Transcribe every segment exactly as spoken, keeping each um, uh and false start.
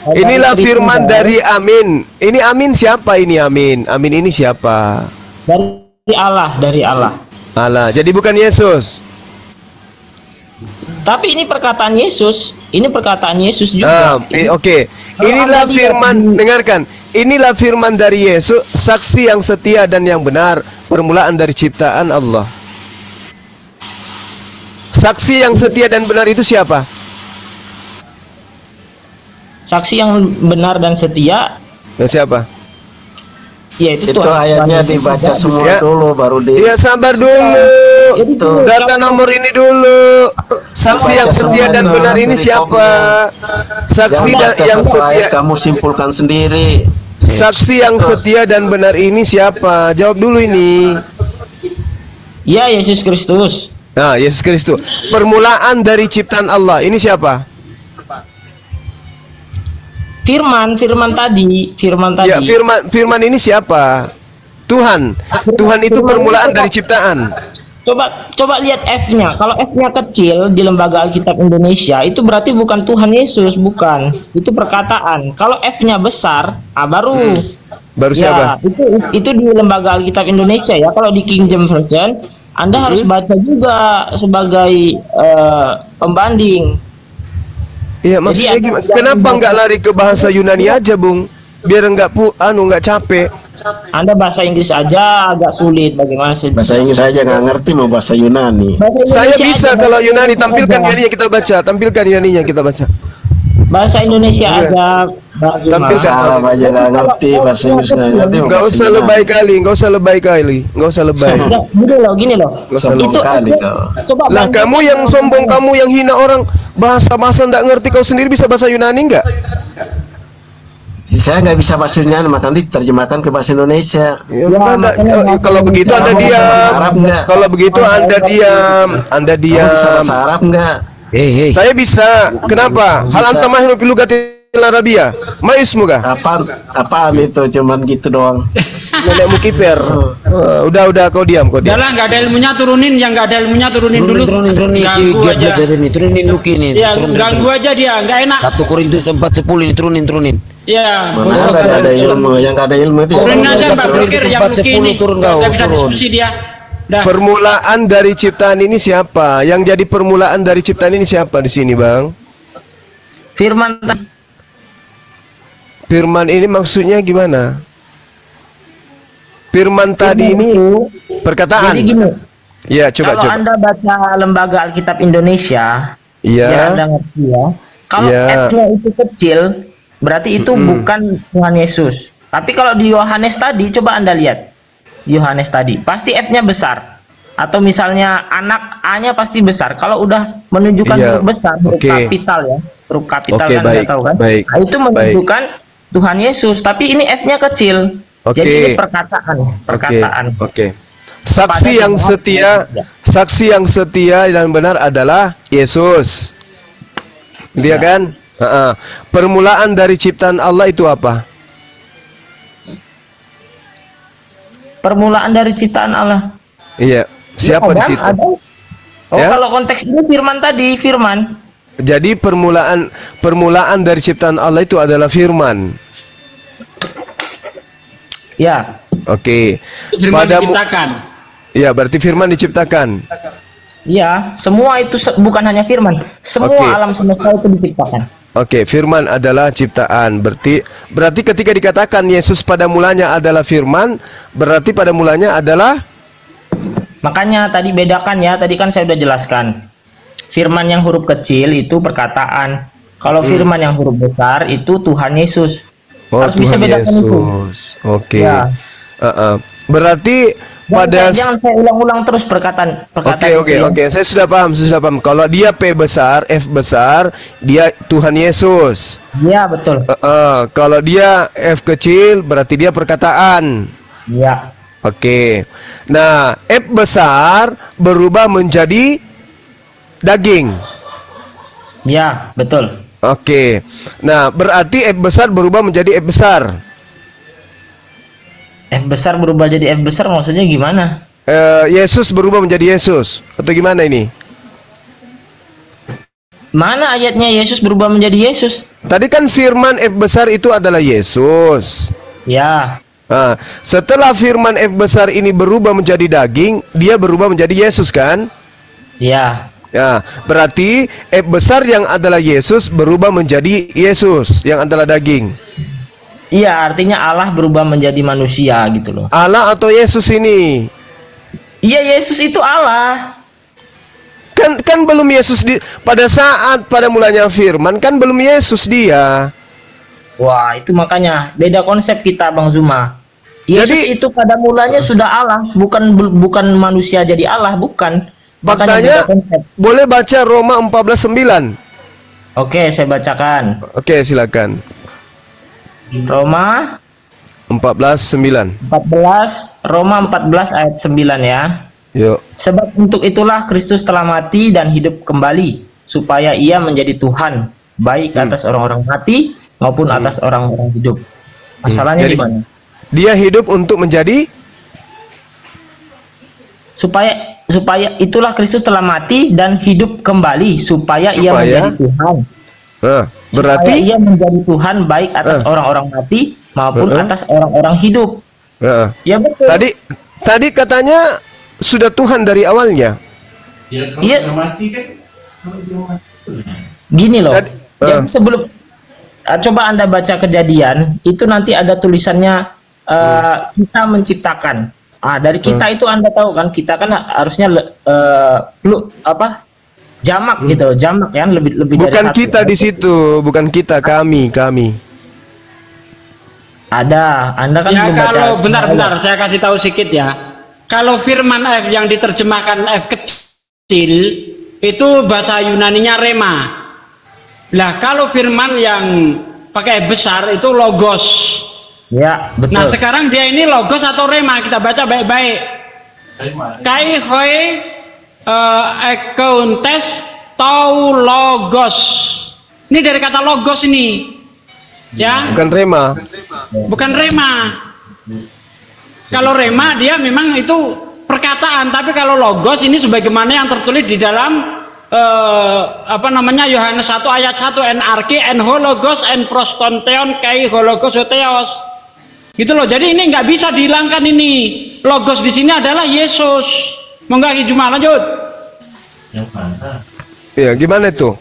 Inilah firman dari Amin. Ini Amin siapa ini Amin? Amin ini siapa? Dari Allah, dari Allah. Allah. Jadi bukan Yesus. Tapi ini perkataan Yesus. Ini perkataan Yesus Ah, juga. Oke. Okay. Inilah firman. Dengarkan. Inilah firman dari Yesus, saksi yang setia dan yang benar, permulaan dari ciptaan Allah. Saksi yang setia dan benar itu siapa? Saksi yang benar dan setia. Dan siapa? Ya itu, Itu Tuhan. ayatnya Tuhan. dibaca semua Ya. dulu baru di. Ya sabar dulu. Itu. Data nomor ini dulu. Saksi yang setia dan benar ini siapa? Saksi Jangan dan baca yang satu ayat, setia. kamu simpulkan sendiri. Saksi yang setia dan benar ini siapa? Jawab dulu ini. Ya, Yesus Kristus. Nah, Yesus Kristus. Permulaan dari ciptaan Allah. Ini siapa? Firman, firman tadi, firman tadi. Ya, firman firman ini siapa? Tuhan. Tuhan itu permulaan dari ciptaan. Coba coba lihat F-nya. Kalau F-nya kecil di Lembaga Alkitab Indonesia, itu berarti bukan Tuhan Yesus, bukan. Itu perkataan. Kalau F-nya besar, ah baru. Baru siapa? Ya, itu itu di Lembaga Alkitab Indonesia ya. Kalau di King James Version, Anda Hmm. harus baca juga sebagai eh, pembanding. Iya, maksudnya Jadi, gimana? ada- Kenapa nggak lari ke bahasa Yunani aja, Bung? Biar nggak pu anu nggak capek. Anda bahasa Inggris aja agak sulit, bagaimana sih? Bahasa Inggris aja nggak ngerti mau bahasa Yunani. Bahasa Saya Indonesia bisa aja, kalau bahasa Yunani, Indonesia tampilkan aja. Yunaninya kita baca, tampilkan Yunaninya kita baca. Bahasa Indonesia Iya. aja. Bahasa Tampilkan. Bahasa Arab aja nggak ngerti, bahasa Inggris nggak ngerti. mau Nggak bahasa usah Yunani. lebay kali, nggak usah lebay kali, nggak usah lebay. Enggak, gini loh, gini loh. Sombong Itu kali itu- kau. coba Lah bandingkan kamu yang sama- sombong, kamu yang hina orang, bahasa-bahasa nggak ngerti, kau sendiri bisa bahasa Yunani nggak? Saya nggak bisa bahasa Yunani, makanya diterjemahkan ke bahasa Indonesia. Ya, Ya, Anda- makanya eh, kalau begitu Kamu Anda bisa diam. bahasa Arab nggak? Kalau begitu Anda diam, Anda Kamu bisa diam. bahasa Arab nggak? Hei, hei. Saya bisa. Kenapa? Hal Bisa. anta mahnu fil lugatil arabiyah. Ma ismuka? Apaan? Apaan itu? Cuman gitu doang. Nenekmu kiper. Eh, udah udah kau diam, kau diam. Udah lah, nggak ada ilmunya turunin, yang nggak ada ilmunya turunin dulu. Turunin, turunin, turunin si Ganggu Giat aja. belajar ini, turunin Luki nih. Ya, turunin, ganggu turunin. aja dia, nggak enak. Satu Korintus empat sepuluh ini turunin, turunin. Ya. Mana ada nggak ada ilmu? Yang nggak ada ilmu itu. ya. Turunin aja Satu Mbak Korintus Blokir yang empat Luki sepuluh ini. turun kau, Nggak bisa turun. diskusi dia. Dah. Permulaan dari ciptaan ini siapa? Yang jadi permulaan dari ciptaan ini siapa di sini, Bang? Firman tadi. Firman ini maksudnya gimana? Firman tadi ini perkataan. Jadi gini, Ya, coba kalau coba. Anda baca Lembaga Alkitab Indonesia, ya Anda Iya. ngerti ya. Kalau Iya. F-nya itu kecil, berarti itu Mm-mm. bukan Tuhan Yesus. Tapi kalau di Yohanes tadi, coba Anda lihat. Yohanes tadi, pasti F-nya besar. Atau misalnya anak A-nya pasti besar. Kalau udah menunjukkan Iya. huruf besar, huruf Oke. kapital ya. Huruf kapital Oke, kan baik, Anda tahu kan? baik, Nah, itu menunjukkan Tuhan Yesus, tapi ini F-nya kecil. Oke. Jadi ini perkataan, perkataan. Oke. Oke. Saksi Pada yang Tuhan. setia, Ya. saksi yang setia dan benar adalah Yesus. Dia Ya. kan? Ha-ha. Permulaan dari ciptaan Allah itu apa? Permulaan dari ciptaan Allah. Iya. Siapa Ya, di ada, situ? ada. Oh, Ya. kalau konteks ini firman tadi, firman. Jadi permulaan permulaan dari ciptaan Allah itu adalah firman. Ya. Oke. Firman Pada mu- diciptakan. Ya, berarti firman diciptakan. Ya, semua itu se- bukan hanya firman. Semua Oke. alam semesta itu diciptakan. Oke, firman adalah ciptaan. Berarti berarti ketika dikatakan Yesus pada mulanya adalah firman, berarti pada mulanya adalah Makanya tadi bedakan ya, tadi kan saya sudah jelaskan. Firman yang huruf kecil itu perkataan. Kalau Hmm. firman yang huruf besar itu Tuhan Yesus. oh, Harus bisa Tuhan bedakan itu. Yesus. Oke. Ya. Uh-uh. Berarti Jangan, pada saya- jangan saya ulang-ulang terus perkataan perkataan Oke oke itu ya. oke, saya sudah paham, saya sudah paham. Kalau dia P besar, F besar, dia Tuhan Yesus. Iya, betul. Uh-uh. Kalau dia F kecil, berarti dia perkataan. Iya. Oke. Nah, F besar berubah menjadi daging. Iya, betul. Oke. Nah, berarti F besar berubah menjadi F besar. F besar berubah jadi F besar maksudnya gimana? Eh, Yesus berubah menjadi Yesus atau gimana ini? Mana ayatnya Yesus berubah menjadi Yesus? Tadi kan firman F besar itu adalah Yesus. Ya. Nah, setelah firman F besar ini berubah menjadi daging, dia berubah menjadi Yesus kan? Ya. Ya, berarti F besar yang adalah Yesus berubah menjadi Yesus yang adalah daging. Iya, artinya Allah berubah menjadi manusia gitu loh. Allah atau Yesus ini? Iya, Yesus itu Allah. Kan kan belum Yesus di pada saat pada mulanya firman kan belum Yesus dia. Wah, itu makanya beda konsep kita, Bang Zuma. Yesus Jadi- itu pada mulanya sudah Allah, bukan bukan manusia jadi Allah, bukan. Makanya Faktanya beda konsep. boleh baca Roma empat belas sembilan. Oke, saya bacakan. Oke, silakan. Roma empat belas sembilan. empat belas, Roma empat belas ayat sembilan ya. Yuk. Sebab untuk itulah Kristus telah mati dan hidup kembali, supaya ia menjadi Tuhan, baik Hmm. atas orang-orang mati maupun atas orang-orang hidup. Masalahnya Jadi- di mana? Dia hidup untuk menjadi Supaya supaya itulah Kristus telah mati dan hidup kembali, supaya, ia Supaya? menjadi Tuhan. Nah, berarti Supaya ia menjadi Tuhan baik atas Eh. orang-orang mati maupun Eh. atas orang-orang hidup. Nah, Ya betul. tadi tadi katanya sudah Tuhan dari awalnya. Iya. Gini loh. Tadi- Jadi eh. sebelum ah, coba Anda baca Kejadian, itu nanti ada tulisannya eh, kita menciptakan. Ah, dari kita itu Anda tahu kan, kita kan harusnya le- eh, lu apa? Jamak gitu loh, jamak kan lebih lebih dari Bukan satu. kita di situ, bukan kita, kami, kami. Ada, Anda kan Ya belum baca. kalau bentar-bentar saya kasih tahu sedikit ya. Kalau firman F yang diterjemahkan F kecil itu bahasa Yunaninya rema. Lah kalau firman yang pakai F besar itu logos. Ya, betul. Nah sekarang dia ini logos atau rema, kita baca baik-baik. Kai hoi uh, ekontes tau logos. Ini dari kata logos ini, ya, Bukan rema. bukan rema. Kalau rema dia memang itu perkataan, tapi kalau logos ini sebagaimana yang tertulis di dalam uh, apa namanya Yohanes satu ayat satu, en arki en hologos en prostonteon kai hologos oteos. Gitu loh. Jadi ini nggak bisa dihilangkan ini. Logos di sini adalah Yesus. Mau nggak Juma lanjut? Iya, gimana itu?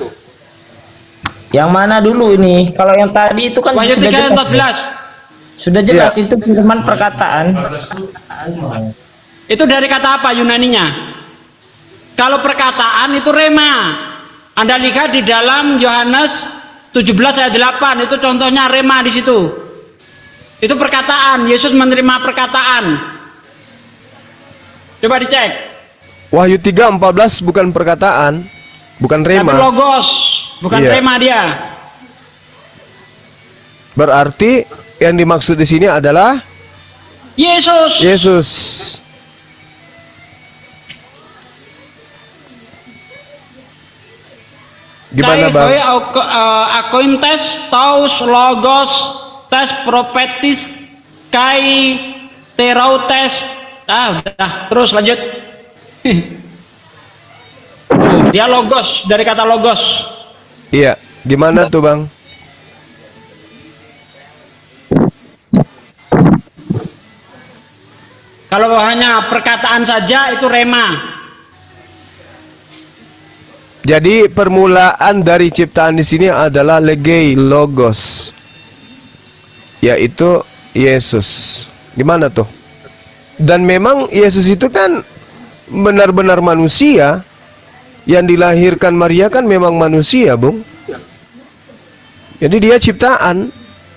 Yang mana dulu ini? Kalau yang tadi itu kan Wahyu sudah tiga ayat jelas. empat belas. Sudah jelas Iya. itu firman perkataan. Itu dari kata apa Yunaninya? Kalau perkataan itu rema. Anda lihat di dalam Yohanes tujuh belas ayat delapan, itu contohnya rema di situ. Itu perkataan, Yesus menerima perkataan. Coba dicek. Wahyu tiga empat belas bukan perkataan, bukan Tapi rema. logos, bukan Iya. rema dia. Berarti yang dimaksud di sini adalah Yesus. Yesus. Gimana, Kai Bang? hoi ako- eh, akointes taus logos tes profetis kai terautes. Ah, udah, terus lanjut. Tuh, dia logos, dari kata logos. Iya, gimana tuh, Bang? Kalau hanya perkataan saja itu rema. Jadi permulaan dari ciptaan di sini adalah legei logos, yaitu Yesus. Gimana tuh? Dan memang Yesus itu kan benar-benar manusia, yang dilahirkan Maria kan memang manusia, Bung. Jadi dia ciptaan.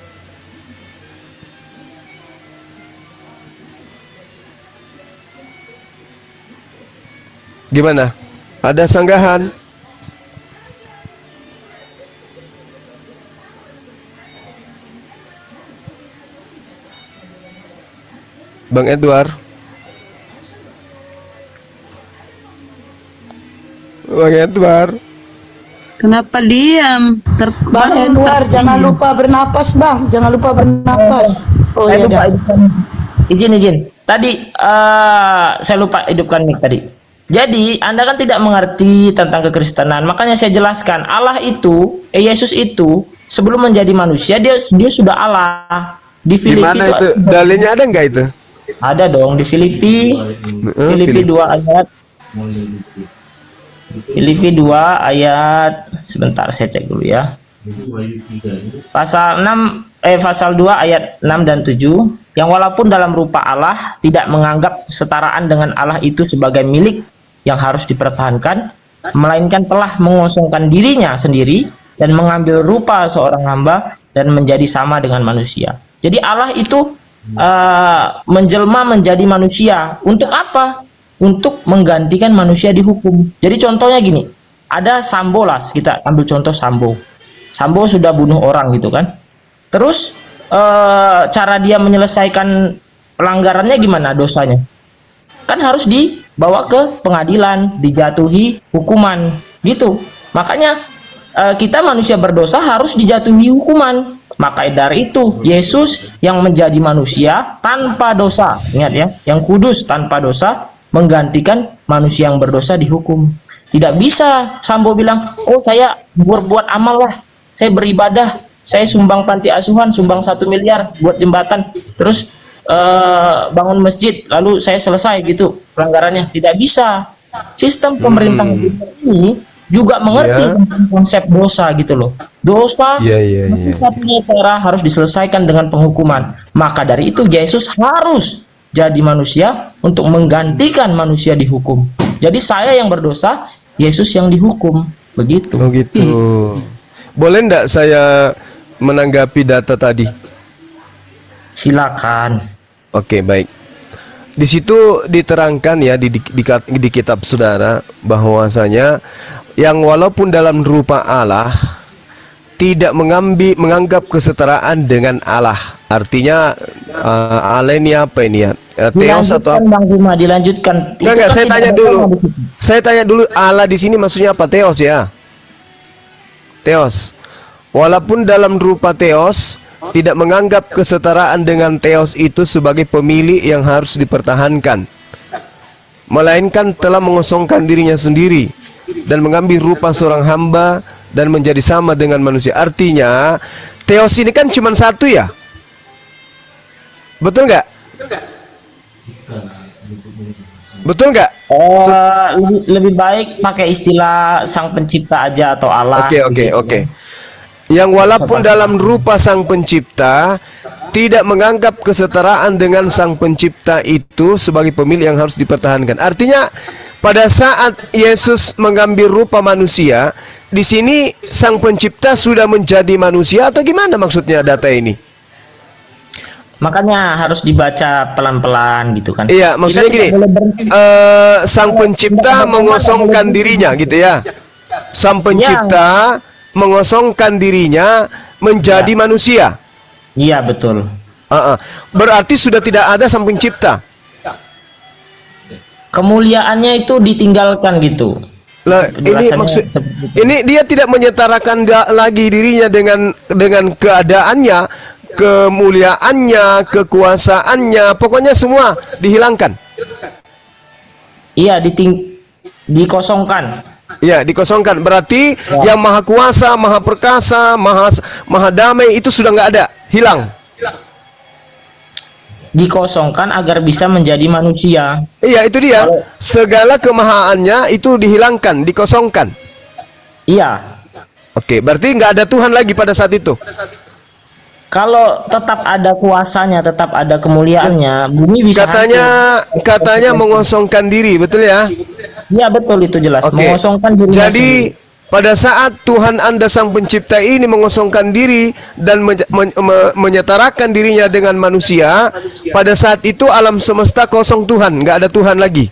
Gimana? Ada sanggahan? Bang Edward. Bang Edward. Kenapa diam? Ter Bang Edward, jangan lupa bernapas, Bang. Jangan lupa bernapas. Oh saya iya lupa dah. hidupkan. Izin izin. Tadi eh saya lupa hidupkan mic tadi. Jadi Anda kan tidak mengerti tentang kekristenan. Makanya saya jelaskan, Allah itu, eh, Yesus itu sebelum menjadi manusia dia dia sudah Allah. Di Di Filipi mana itu, itu? Dalilnya ada nggak itu? ada dong di Filipi. Eh, Filipi Filipi. dua ayat. Filipi dua ayat, sebentar saya cek dulu ya. Pasal enam eh pasal dua ayat enam dan tujuh, yang walaupun dalam rupa Allah tidak menganggap kesetaraan dengan Allah itu sebagai milik yang harus dipertahankan, melainkan telah mengosongkan dirinya sendiri dan mengambil rupa seorang hamba dan menjadi sama dengan manusia. Jadi Allah itu uh, menjelma menjadi manusia. Untuk apa? Untuk menggantikan manusia dihukum. Jadi contohnya gini, ada Sambo lah, kita ambil contoh Sambo. Sambo sudah bunuh orang gitu kan. Terus uh, cara dia menyelesaikan pelanggarannya gimana dosanya? Kan harus dibawa ke pengadilan, dijatuhi hukuman gitu. Makanya uh, kita manusia berdosa harus dijatuhi hukuman. Maka dari itu Yesus yang menjadi manusia tanpa dosa, ingat ya, yang kudus tanpa dosa, menggantikan manusia yang berdosa dihukum. Tidak bisa Sambo bilang, oh saya berbuat amal lah, saya beribadah, saya sumbang panti asuhan, sumbang satu miliar buat jembatan, terus uh, bangun masjid, lalu saya selesai gitu pelanggarannya. Tidak bisa. Sistem pemerintahan Hmm. ini juga mengerti Ya. tentang konsep dosa gitu loh. Dosa Iya, iya, iya. satu-satunya cara harus diselesaikan dengan penghukuman. Maka dari itu Yesus harus jadi manusia untuk menggantikan manusia dihukum. Jadi saya yang berdosa, Yesus yang dihukum. Begitu. Oh gitu. Boleh ndak saya menanggapi data tadi? Silakan. Oke, baik. Di situ diterangkan ya di, di, di, di kitab saudara bahwasanya yang walaupun dalam rupa Allah tidak mengambil menganggap kesetaraan dengan Allah. Artinya uh, Allah ini apa ini ya? Uh, Theos atau Dilanjutkan Bang Zuma, dilanjutkan. Itu Enggak, enggak, kan saya tidak tanya ada dulu. sama di situ. Saya tanya dulu Allah di sini maksudnya apa? Theos ya. Theos. Walaupun dalam rupa Theos tidak menganggap kesetaraan dengan Theos itu sebagai pemilik yang harus dipertahankan, melainkan telah mengosongkan dirinya sendiri dan mengambil rupa seorang hamba dan menjadi sama dengan manusia. Artinya Theos ini kan cuma satu ya. Betul nggak? Betul nggak? Eh, lebih, lebih baik pakai istilah sang pencipta aja atau Allah. Oke oke gitu. oke. Yang walaupun dalam rupa sang pencipta tidak menganggap kesetaraan dengan sang pencipta itu sebagai pemilik yang harus dipertahankan. Artinya pada saat Yesus mengambil rupa manusia, di sini sang pencipta sudah menjadi manusia atau gimana maksudnya data ini? Makanya harus dibaca pelan-pelan gitu kan. Iya, maksudnya Kita gini, tidak boleh berhenti. eh, sang pencipta mengosongkan dirinya gitu ya. Sang pencipta mengosongkan dirinya menjadi Ya. manusia. Iya betul. Uh-uh. Berarti sudah tidak ada sang pencipta. Kemuliaannya itu ditinggalkan gitu. Lah, ini Penjelasannya maksud seperti itu. ini dia tidak menyetarakan da- lagi dirinya dengan dengan keadaannya, kemuliaannya, kekuasaannya, pokoknya semua dihilangkan. Iya, diting dikosongkan. Ya, dikosongkan. Berarti Ya. yang maha kuasa, maha perkasa, maha maha damai itu sudah nggak ada, hilang. Dikosongkan agar bisa menjadi manusia. Iya, itu dia. Kalau- Segala kemahaannya itu dihilangkan, dikosongkan. Iya. Oke, berarti nggak ada Tuhan lagi pada saat itu. Kalau tetap ada kuasanya, tetap ada kemuliaannya, bumi bisa Katanya hancur. katanya mengosongkan diri, betul ya? Iya betul, itu jelas. Oke. Mengosongkan dirinya Jadi sendiri. pada saat Tuhan Anda sang pencipta ini mengosongkan diri dan men men me- menyetarakan dirinya dengan manusia, pada saat itu alam semesta kosong Tuhan, nggak ada Tuhan lagi.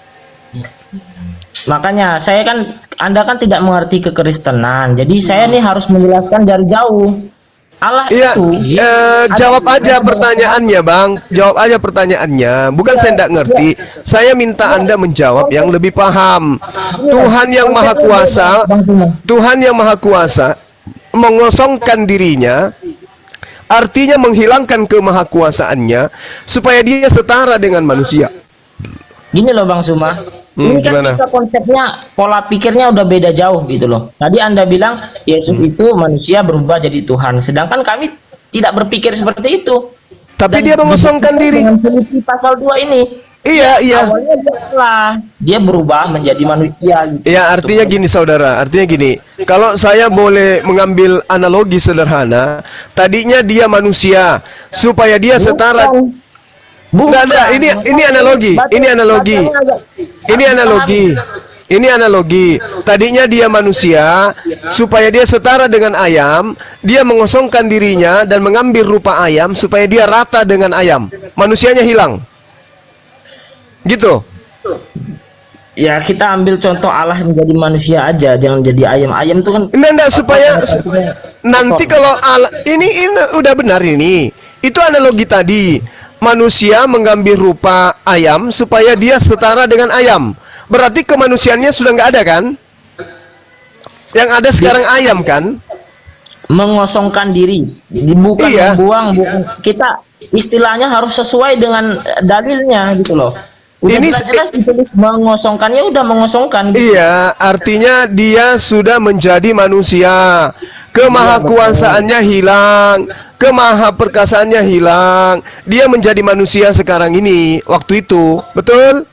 Makanya saya kan, Anda kan tidak mengerti kekristenan. Jadi saya nih harus menjelaskan dari jauh. Allah Iya, itu eh, jawab ada- aja pertanyaannya, Bang. Jawab aja pertanyaannya. Bukan saya tidak ngerti. Saya minta Anda menjawab yang lebih paham. Tuhan yang Maha Kuasa, Tuhan yang Maha Kuasa mengosongkan dirinya, artinya menghilangkan kemahakuasaannya supaya dia setara dengan manusia. Gini loh Bang Suma, Hmm, Ini kan gimana? kita konsepnya, pola pikirnya udah beda jauh gitu loh. Tadi Anda bilang Yesus Hmm. itu manusia berubah jadi Tuhan, sedangkan kami tidak berpikir seperti itu. Tapi Dan dia mengosongkan diri. dengan Filipi pasal dua ini, Iya, iya. awalnya dia salah, dia berubah menjadi manusia. Gitu. Ya, artinya gini saudara, artinya gini. Kalau saya boleh mengambil analogi sederhana, tadinya dia manusia supaya dia setara. Bukan. Nggak ada, ini ini analogi, ini analogi. Ini analogi. Ini analogi. Tadinya dia manusia supaya dia setara dengan ayam, dia mengosongkan dirinya dan mengambil rupa ayam supaya dia rata dengan ayam. Manusianya hilang. Gitu. Ya kita ambil contoh Allah menjadi manusia aja, jangan jadi ayam. Ayam itu kan Enggak, enggak, supaya nanti kalau Allah, ini ini udah benar ini. Itu analogi tadi. Manusia mengambil rupa ayam supaya dia setara dengan ayam. Berarti kemanusiaannya sudah nggak ada kan? Yang ada sekarang ayam kan? mengosongkan diri, bukan Iya. membuang, bukan. Kita istilahnya harus sesuai dengan dalilnya gitu loh. Udah Ini jelas ditulis mengosongkannya, udah mengosongkan gitu. Iya, artinya dia sudah menjadi manusia. Kemahakuasaannya hilang, kemahaperkasaannya hilang. Dia menjadi manusia sekarang ini, waktu itu, betul?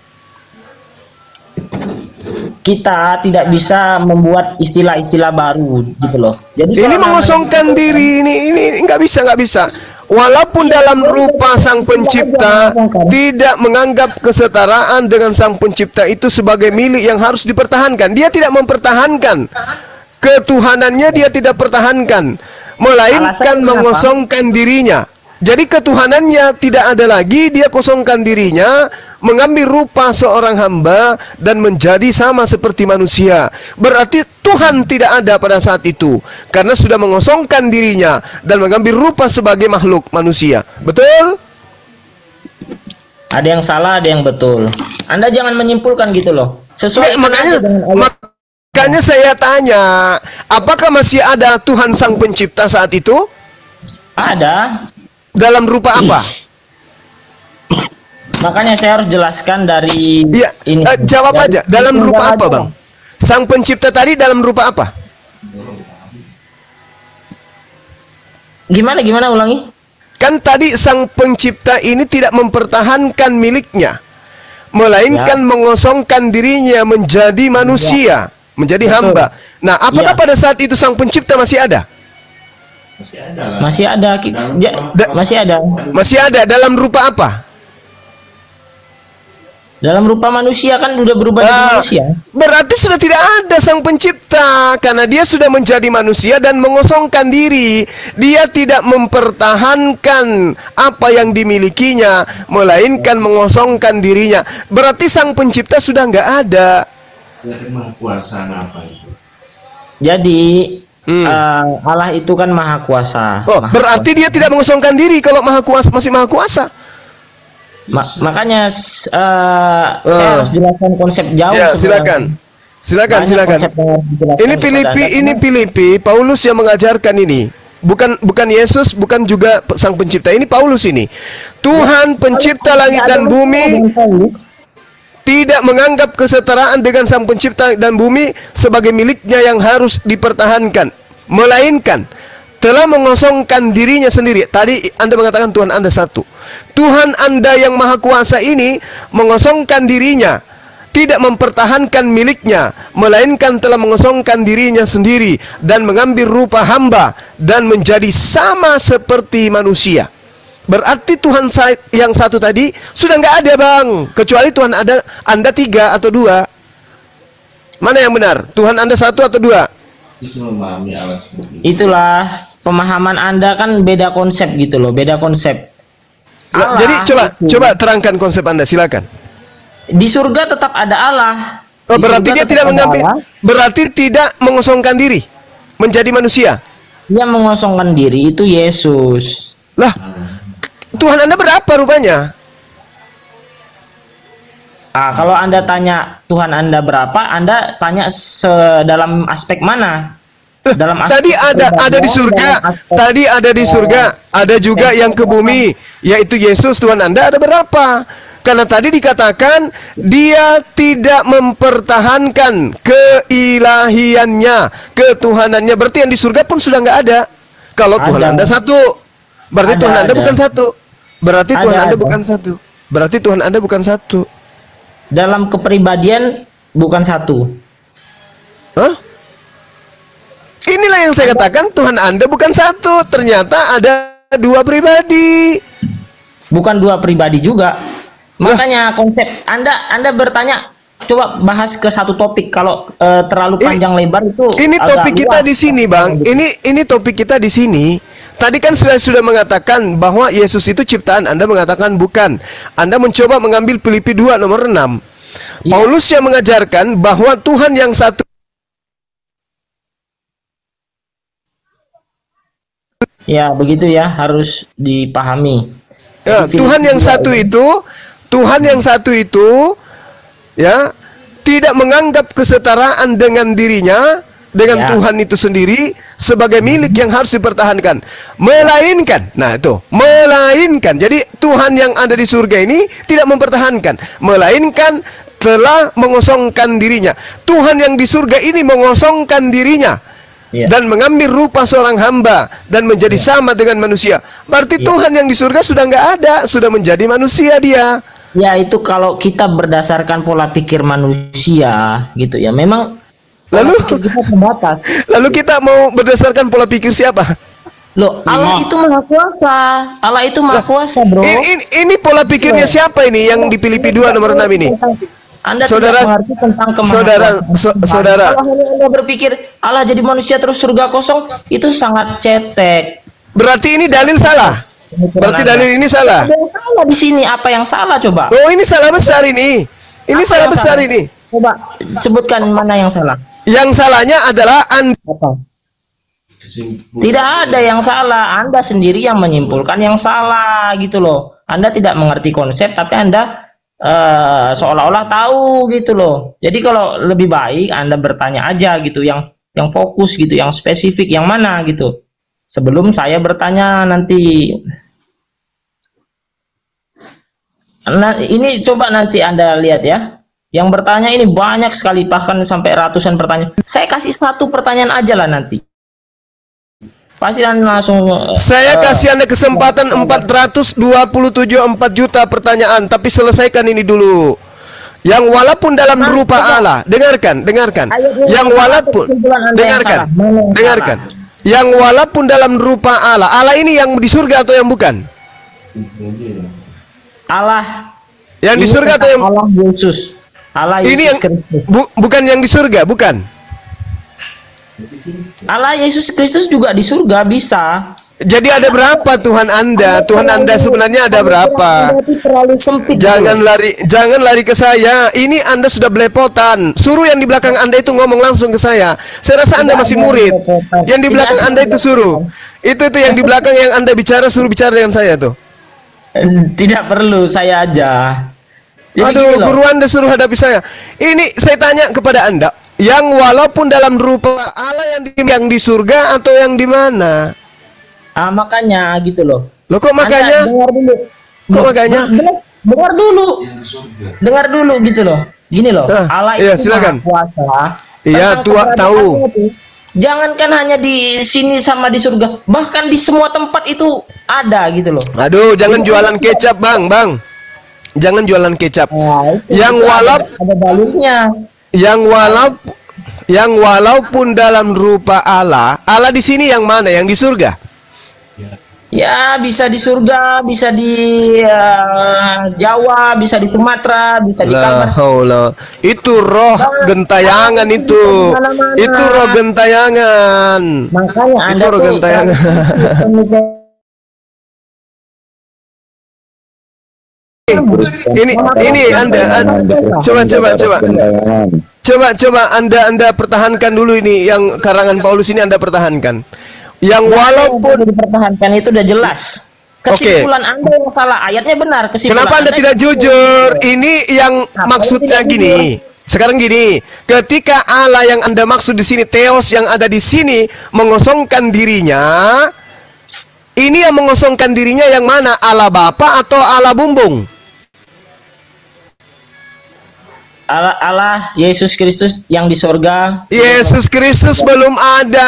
Kita tidak bisa membuat istilah-istilah baru gitu loh. Jadi Ini kalau mengosongkan namanya- diri, ini ini nggak bisa, nggak bisa. Walaupun dalam rupa Sang Pencipta tidak menganggap kesetaraan dengan Sang Pencipta itu sebagai milik yang harus dipertahankan. Dia tidak mempertahankan ketuhanannya, dia tidak pertahankan, melainkan Alasannya mengosongkan dirinya. Jadi ketuhanannya tidak ada lagi, dia kosongkan dirinya, mengambil rupa seorang hamba dan menjadi sama seperti manusia. Berarti Tuhan tidak ada pada saat itu, karena sudah mengosongkan dirinya dan mengambil rupa sebagai makhluk manusia. Betul? ada yang salah, ada yang betul. Anda jangan menyimpulkan gitu loh. Sesuai Nggak, makanya makanya saya tanya, apakah masih ada Tuhan Sang Pencipta saat itu? ada. Dalam rupa apa? Makanya saya harus jelaskan dari Iya, ini. eh, jawab Dari aja. Dalam tunggal rupa apa, aja. Bang? Sang Pencipta tadi dalam rupa apa? Gimana gimana ulangi? Kan tadi Sang Pencipta ini tidak mempertahankan miliknya, melainkan Ya. mengosongkan dirinya menjadi manusia, menjadi Betul. hamba. Nah, apakah Ya. pada saat itu Sang Pencipta masih ada? Masih ada, Ki- ja- Da- masih ada. Masih ada dalam rupa apa? Dalam rupa manusia kan udah berubah jadi Ah, manusia. berarti sudah tidak ada Sang Pencipta, karena dia sudah menjadi manusia dan mengosongkan diri. Dia tidak mempertahankan apa yang dimilikinya, melainkan mengosongkan dirinya. Berarti Sang Pencipta sudah nggak ada. Jadi Hmm. eh, Allah itu kan maha kuasa. Oh, Maha berarti dia tidak mengosongkan diri kalau maha kuasa, masih maha kuasa. Ma- makanya s- eh, saya Ah. harus jelaskan konsep jauh. Ya, sebenarnya. silakan. Silakan, Banyak silakan. konsep yang harus dijelaskan Ini kepada Filipi, Anda. ini Filipi, Paulus yang mengajarkan ini. Bukan bukan Yesus, bukan juga Sang Pencipta. Ini Paulus ini. Tuhan Pencipta langit dan bumi tidak menganggap kesetaraan dengan Sang Pencipta dan bumi sebagai miliknya yang harus dipertahankan, melainkan telah mengosongkan dirinya sendiri. Tadi Anda mengatakan Tuhan Anda satu. Tuhan Anda yang Maha Kuasa ini mengosongkan dirinya, tidak mempertahankan miliknya, melainkan telah mengosongkan dirinya sendiri dan mengambil rupa hamba dan menjadi sama seperti manusia. Berarti Tuhan sa- yang satu tadi sudah nggak ada, Bang, kecuali Tuhan ada Anda tiga atau dua. Mana yang benar? Tuhan Anda satu atau dua? Itulah pemahaman Anda kan beda konsep gitu loh, beda konsep. Nah, Allah jadi coba itu- coba terangkan konsep Anda, silakan. di surga tetap ada Allah. Oh, Di berarti surga dia tetap tidak ada mengambil, Allah. berarti tidak mengosongkan diri menjadi manusia. Dia mengosongkan diri itu Yesus. Lah, Tuhan Anda berapa rupanya? Ah, kalau Anda tanya Tuhan Anda berapa, Anda tanya se- dalam aspek mana? Dalam aspek Tadi ada ada di pribadian, surga, dalam aspek- tadi ada di surga, ada juga yang ke bumi, yaitu Yesus. Tuhan Anda ada berapa? Karena tadi dikatakan dia tidak mempertahankan keilahiannya, ketuhanannya. Berarti yang di surga pun sudah nggak ada. Kalau Tuhan Anda satu, berarti Ada, Tuhan Anda ada. bukan satu. Berarti Ada, Tuhan Anda ada. bukan satu. Berarti Tuhan Anda bukan satu. Dalam kepribadian bukan satu. Hah? Inilah yang saya katakan, Tuhan Anda bukan satu. Ternyata ada dua pribadi. Bukan dua pribadi juga. Makanya konsep Anda Anda bertanya, coba bahas ke satu topik. Kalau eh, terlalu Ini- panjang lebar itu Ini agak topik kita luas. di sini, Bang. Ini ini topik kita di sini. Tadi kan sudah sudah mengatakan bahwa Yesus itu ciptaan. Anda mengatakan bukan. Anda mencoba mengambil Filipi dua nomor enam. Iya. Paulus yang mengajarkan bahwa Tuhan yang satu. Ya, begitu ya, harus dipahami. Ya, Jadi, Tuhan yang Filipi satu dua itu, Tuhan yang satu itu, ya, tidak menganggap kesetaraan dengan dirinya, dengan Ya. Tuhan itu sendiri sebagai milik yang harus dipertahankan, melainkan, nah itu, melainkan. Jadi Tuhan yang ada di surga ini tidak mempertahankan, melainkan telah mengosongkan dirinya. Tuhan yang di surga ini mengosongkan dirinya. Ya. Dan mengambil rupa seorang hamba dan menjadi sama dengan manusia. Berarti Ya. Tuhan yang di surga sudah nggak ada, sudah menjadi manusia dia. Ya, itu kalau kita berdasarkan pola pikir manusia gitu ya. Memang pola Lalu- pikir kita terbatas. Lalu kita mau berdasarkan pola pikir siapa? Loh, Allah itu maha kuasa. Allah itu maha kuasa, Bro. Ini, ini, ini pola pikirnya siapa ini yang di Filipi dua nomor enam ini? Anda Saudara- tidak mengerti tentang saudara, kemahakuasaan so- Tuhan. saudara. Kalau hanya Anda berpikir Allah jadi manusia terus surga kosong, itu sangat cetek. Berarti ini dalil salah. Berarti dalil ini salah. Ada yang salah di sini. Apa yang salah coba? Oh, ini salah besar ini. Ini Apa salah yang besar salah? ini. Coba sebutkan mana yang salah. Yang salahnya adalah Anda. Apa? Tidak ada yang salah. Anda sendiri yang menyimpulkan yang salah gitu loh. Anda tidak mengerti konsep, tapi Anda eh, seolah-olah tahu gitu loh. Jadi kalau lebih baik Anda bertanya aja gitu, yang yang fokus gitu, yang spesifik, yang mana gitu. Sebelum saya bertanya nanti. Nah, ini coba nanti Anda lihat ya. Yang bertanya ini banyak sekali, bahkan sampai ratusan pertanyaan. Saya kasih satu pertanyaan aja lah nanti. Pasti Anda langsung eh, Saya eh, kasih Anda kesempatan empat ratus dua puluh tujuh empat juta pertanyaan, tapi selesaikan ini dulu. Yang walaupun dalam rupa Allah, dengarkan, dengarkan. Ayatnya Yang yang salah, walaupun, kesimpulan Anda yang dengarkan, salah. Mana yang dengarkan. Yang walaupun dalam rupa Allah, Allah ini yang di surga atau yang bukan? Allah Yang di ini surga atau tentang yang Allah Yesus. Allah Yesus ini yang Kristus. bu- bukan yang di surga, bukan? Allah Yesus Kristus juga di surga bisa. Jadi ada berapa Tuhan Anda? Tuhan Anda sebenarnya ada berapa? Anda itu terlalu sempit. Jangan gitu. lari, jangan lari ke saya. Ini Anda sudah belepotan. Suruh yang di belakang Anda itu ngomong langsung ke saya. Saya rasa Anda Tidak masih ada murid. belepotan. Yang di Tidak belakang ada Anda itu suruh. Itu itu yang di belakang yang Anda bicara, suruh bicara dengan saya tuh. Eh, Tidak perlu, saya aja. Jadi Aduh, gini loh. guru Anda suruh hadapi saya. Ini saya tanya kepada Anda, yang walaupun dalam rupa Allah yang di, yang di surga atau yang di mana? Ah, makanya gitu loh. Loh kok Anda makanya? dengar dulu. Kok Loh, makanya? Dengar, dengar dulu. Dengar dulu gitu loh. Gini loh. Ah, Allah iya, itu silakan. Maha kuasa. Iya, Tentang tua keberadaannya tahu. itu, jangankan hanya di sini sama di surga, bahkan di semua tempat itu ada gitu loh. Aduh, jangan jualan kecap, Bang, Bang. Jangan jualan kecap. Nah, itu, Yang itu walap- ada, ada dalilnya. Yang walaupun yang walaupun dalam rupa Allah, Allah di sini yang mana? Yang di surga? Ya, bisa di surga, bisa di eh, Jawa, bisa di Sumatera, bisa di La Kalbar. haula. Itu roh gentayangan itu. Mana-mana. Itu roh gentayangan. Makanya Itu Anda roh tuh gentayangan. Ini ini Anda, Anda coba coba coba. Coba coba Anda Anda pertahankan dulu ini yang karangan Paulus ini Anda pertahankan. Yang walaupun yang dipertahankan itu udah jelas. Kesimpulan Anda yang salah, ayatnya benar. Kesimpulan kenapa Anda tidak jujur? Ini yang Apa maksudnya yang tidak gini. Sekarang gini, ketika Allah yang Anda maksud di sini, Theos yang ada di sini mengosongkan dirinya, ini yang mengosongkan dirinya yang mana? Allah Bapa atau Allah Bumbung? Allah, Allah Yesus Kristus yang di sorga. Yesus Kristus belum ada.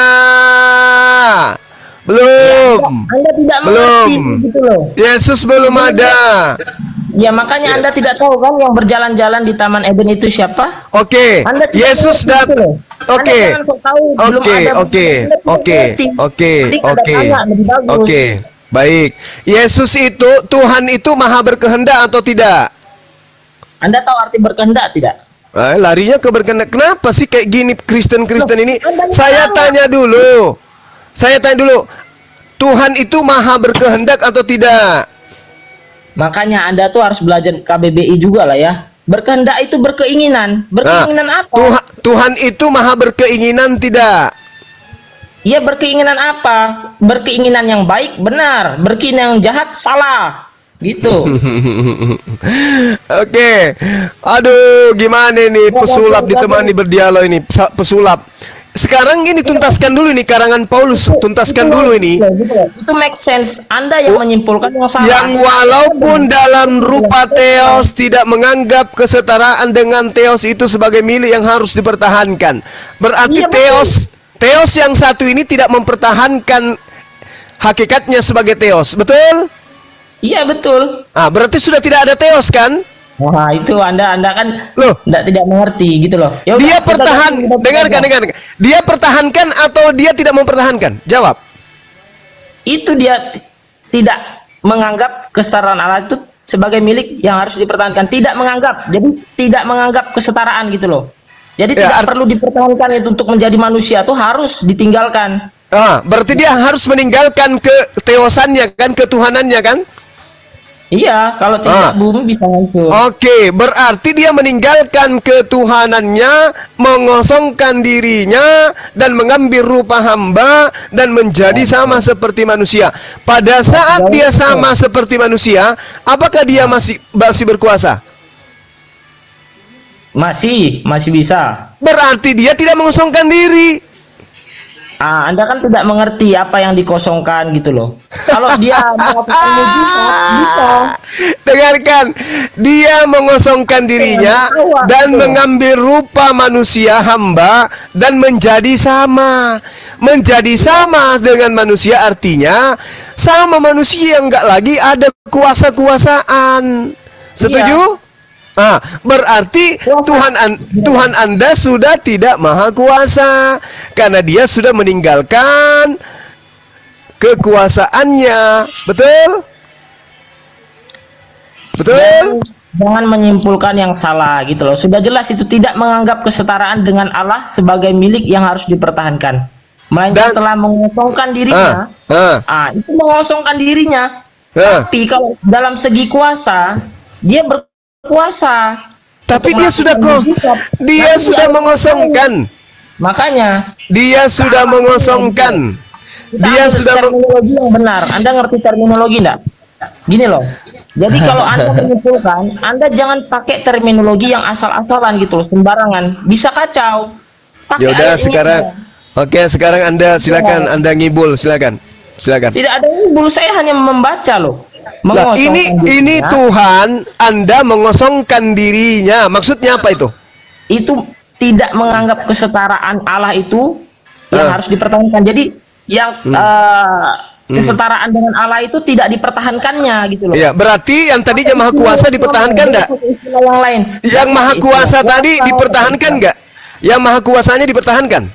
Belum. Anda tidak Belum. mengerti gitu loh. Yesus belum ada. Ya makanya Anda tidak tahu kan yang berjalan-jalan di Taman Eden itu siapa? Oke. Anda tidak Yesus mengerti dat. gitu loh. Oke. Anda jangan sok tahu, belum Oke, ada- oke, Anda tidak oke, mengerti. oke, Mending Anda oke. tanya, lebih bagus. Oke. Baik. Yesus itu, Tuhan itu maha berkehendak atau tidak? Anda tahu arti berkehendak tidak? Eh, larinya ke berkehendak. Kenapa sih kayak gini Kristen-Kristen ini? Anda nggak Saya tahu. tanya dulu. Saya tanya dulu. Tuhan itu maha berkehendak atau tidak? Makanya Anda tuh harus belajar K B B I juga lah ya. Berkehendak itu berkeinginan. Berkeinginan Nah, apa? Tuhan, Tuhan itu maha berkeinginan tidak? Iya, berkeinginan apa? Berkeinginan yang baik benar, berkeinginan yang jahat salah. Gitu. Oke. Aduh, gimana nih pesulap ditemani berdialog ini, Sa- pesulap. Sekarang ini tuntaskan dulu ini karangan Paulus, tuntaskan dulu ini. Itu make sense. Anda yang menyimpulkan yang salah. Yang walaupun dalam rupa Theos tidak menganggap kesetaraan dengan Theos itu sebagai milik yang harus dipertahankan. Berarti Iya, betul. Theos, Theos yang satu ini tidak mempertahankan hakikatnya sebagai Theos, betul? Iya betul. Ah, berarti sudah tidak ada Theos kan? Wah, itu Anda Anda kan Loh. tidak tidak mengerti gitu loh. Ya udah, Dia kita pertahan, ganti, kita dengarkan, ganti. dengarkan. Dia pertahankan atau dia tidak mempertahankan? Jawab. Itu dia t- tidak menganggap kesetaraan Allah itu sebagai milik yang harus dipertahankan. Tidak menganggap. Jadi tidak menganggap kesetaraan gitu loh. Jadi Ya, tidak art- perlu dipertahankan itu untuk menjadi manusia tuh harus ditinggalkan. Ah, berarti dia harus meninggalkan keteosannya kan, ketuhanannya kan? Iya, kalau tidak Ah. bumi bisa hancur. Oke, berarti dia meninggalkan ketuhanannya, mengosongkan dirinya, dan mengambil rupa hamba, dan menjadi sama seperti manusia. Pada saat dia sama seperti manusia, apakah dia masih masih berkuasa? Masih, masih bisa. Berarti dia tidak mengosongkan diri. Ah, Anda kan tidak mengerti apa yang dikosongkan gitu loh. Kalau dia melakukan mujizat, bisa. Dengarkan, dia mengosongkan dirinya dan mengambil rupa manusia hamba dan menjadi sama. Menjadi sama dengan manusia artinya sama manusia, nggak lagi ada kuasa-kuasaan. Setuju? Ah, berarti Tuhan an Tuhan Anda sudah tidak maha kuasa karena dia sudah meninggalkan kekuasaannya. Betul? Betul? Jangan, jangan menyimpulkan yang salah gitu loh. Sudah jelas itu tidak menganggap kesetaraan dengan Allah sebagai milik yang harus dipertahankan. Melainkan Dan- telah mengosongkan dirinya. Ah, ah, Ah, itu mengosongkan dirinya. ah. Tapi kalau dalam segi kuasa, dia berkuasa. Tapi untuk dia sudah melakukan kok mujizat. dia Nanti sudah Allah mengosongkan. Makanya Dia sudah mengosongkan. kita Dia ambil sudah meng- terminologi yang benar. Anda ngerti terminologi enggak? Gini loh. Jadi kalau Anda menyimpulkan, Anda jangan pakai terminologi yang asal-asalan gitu loh, sembarangan. Bisa kacau. Pakai Ya udah ayat ini sekarang. aja. Oke, sekarang Anda silakan Anda ngibul, silakan. Silakan. Tidak ada ini, saya hanya membaca loh. Lah, Mengosongkan ini ini dirinya. Tuhan Anda mengosongkan dirinya. Maksudnya apa itu? Itu tidak menganggap kesetaraan Allah itu yang Ah. harus dipertahankan. Jadi yang eh, kesetaraan dengan Allah itu tidak dipertahankannya gitu loh. Iya, berarti yang tadinya maha kuasa dipertahankan enggak? Istilah yang lain. Yang maha kuasa Istilah tadi kuasa, dipertahankan enggak? Yang maha kuasanya dipertahankan?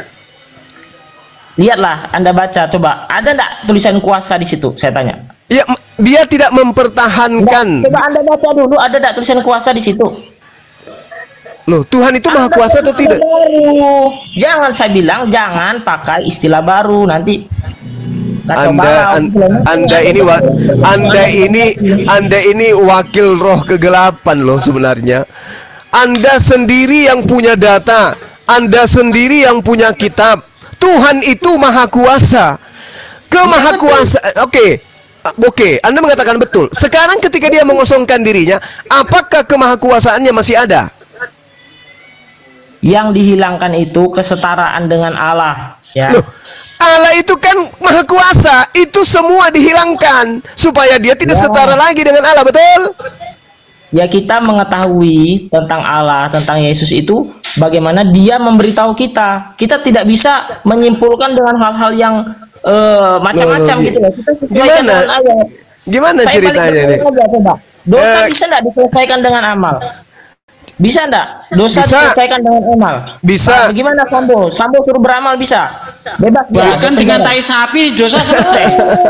Lihatlah, Anda baca coba. Ada enggak tulisan kuasa di situ? Saya tanya. Ya, m- dia tidak mempertahankan. Coba Anda baca dulu, ada enggak tulisan kuasa di situ? Loh, Tuhan itu maha Anda kuasa pakai atau tidak? baru. Jangan saya bilang jangan pakai istilah baru nanti kacau Anda balau. an- Anda ini wa- Anda ini Anda ini wakil roh kegelapan loh sebenarnya. Anda sendiri yang punya data, Anda sendiri yang punya kitab. Tuhan itu maha kuasa. Kemaha kuasa. Oke. Ah, Oke, Anda mengatakan betul. Sekarang ketika dia mengosongkan dirinya, apakah kemahakuasaannya masih ada? Yang dihilangkan itu kesetaraan dengan Allah, ya. Loh, Allah itu kan maha kuasa. Itu semua dihilangkan supaya dia tidak Ya. setara lagi dengan Allah, betul? Ya kita mengetahui tentang Allah, tentang Yesus itu bagaimana dia memberitahu kita. Kita tidak bisa menyimpulkan dengan hal-hal yang uh, macam-macam Loh, gitu loh. Kita sesuaikan gimana? dengan ayat. Gimana Saya ceritanya nih? balik ke aja, coba. Dosa Eh, bisa enggak diselesaikan dengan amal? Bisa enggak? Dosa Bisa. diselesaikan dengan amal? Bisa. Nah, bagaimana Sambo? Sambo suruh beramal bisa? Bebas dia. Bahkan dengan tai sapi dosa selesai.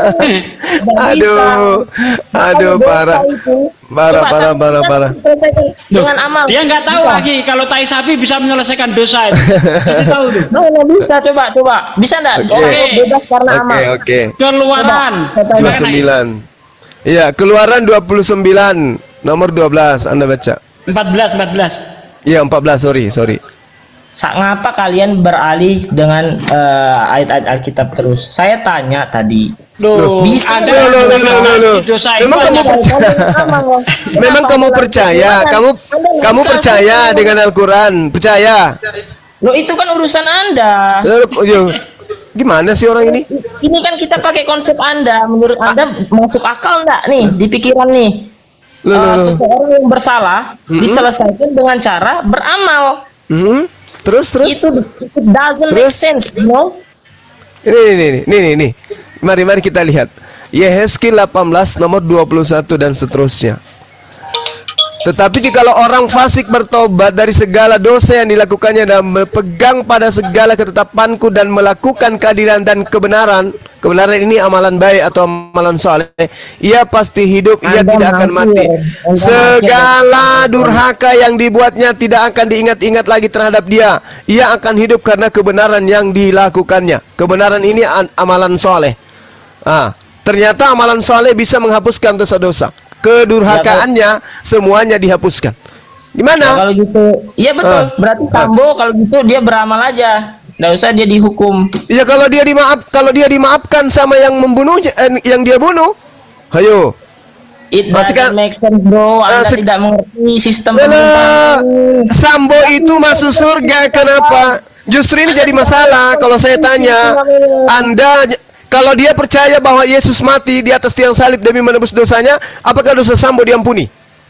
Aduh, aduh, parah. Parah, parah, parah, parah. Selesaikan dengan amal. Dia nggak tahu Bisa. lagi kalau tai sapi bisa menyelesaikan dosa itu. Jadi tahu tuh. Nah, nah, bisa coba coba. Bisa enggak? Oke. Orang bebas karena Oke, amal. oke. Keluaran. Coba, dua puluh coba. sembilan. Iya, Keluaran dua puluh sembilan nomor dua belas Anda baca. empat belas empat belas. Iya, empat belas, sorry, sorry. Sa- Ngapa kalian beralih dengan eh, ayat-ayat Alkitab terus? Saya tanya tadi. Loh, Bisa ada Loh, loh, loh, loh, loh, loh. dosa Memang itu kamu ada- percaya? Memang kamu percaya? Kamu kamu percaya dengan Al-Qur'an? Percaya? Loh, itu kan urusan Anda. Lalu, yo, gimana sih orang ini? Ini kan kita pakai konsep Anda. Menurut Anda masuk akal enggak nih di pikiran nih? Loh, loh, Eh, loh. seseorang yang bersalah diselesaikan dengan cara beramal. Hmm? Terus, terus? Itu it doesn't make Terus? sense, you know? Ini, ini, ini, ini, ini, ini. Mari, mari kita lihat. Yehezkiel delapan belas nomor dua puluh satu dan seterusnya. Tetapi jikalau orang fasik bertobat dari segala dosa yang dilakukannya dan berpegang pada segala ketetapanku dan melakukan keadilan dan kebenaran, kebenaran ini amalan baik atau amalan soleh, ia pasti hidup, ia Anda tidak akan mati, mati. ya. Anda Segala durhaka yang dibuatnya tidak akan diingat-ingat lagi terhadap dia. Ia akan hidup karena kebenaran yang dilakukannya. Kebenaran ini an- amalan soleh. Ah, ternyata amalan soleh bisa menghapuskan dosa-dosa. Kedurhakaannya semuanya dihapuskan. Ya, Gimana? kalau gitu, iya betul. Ah. Berarti Sambo kalau gitu dia beramal aja. Nggak usah dia dihukum. Ya kalau dia dimaaf, kalau dia dimaafkan sama yang membunuhnya, eh, yang dia bunuh, ayo. It Masih doesn't kan- make sense, bro. Anda Ah, sek- tidak mengerti sistem Lala, pemerintahan. Sambo itu masuk surga, kenapa? Justru ini jadi masalah kalau saya tanya. Anda, kalau dia percaya bahwa Yesus mati di atas tiang salib demi menebus dosanya, apakah dosa Sambo diampuni?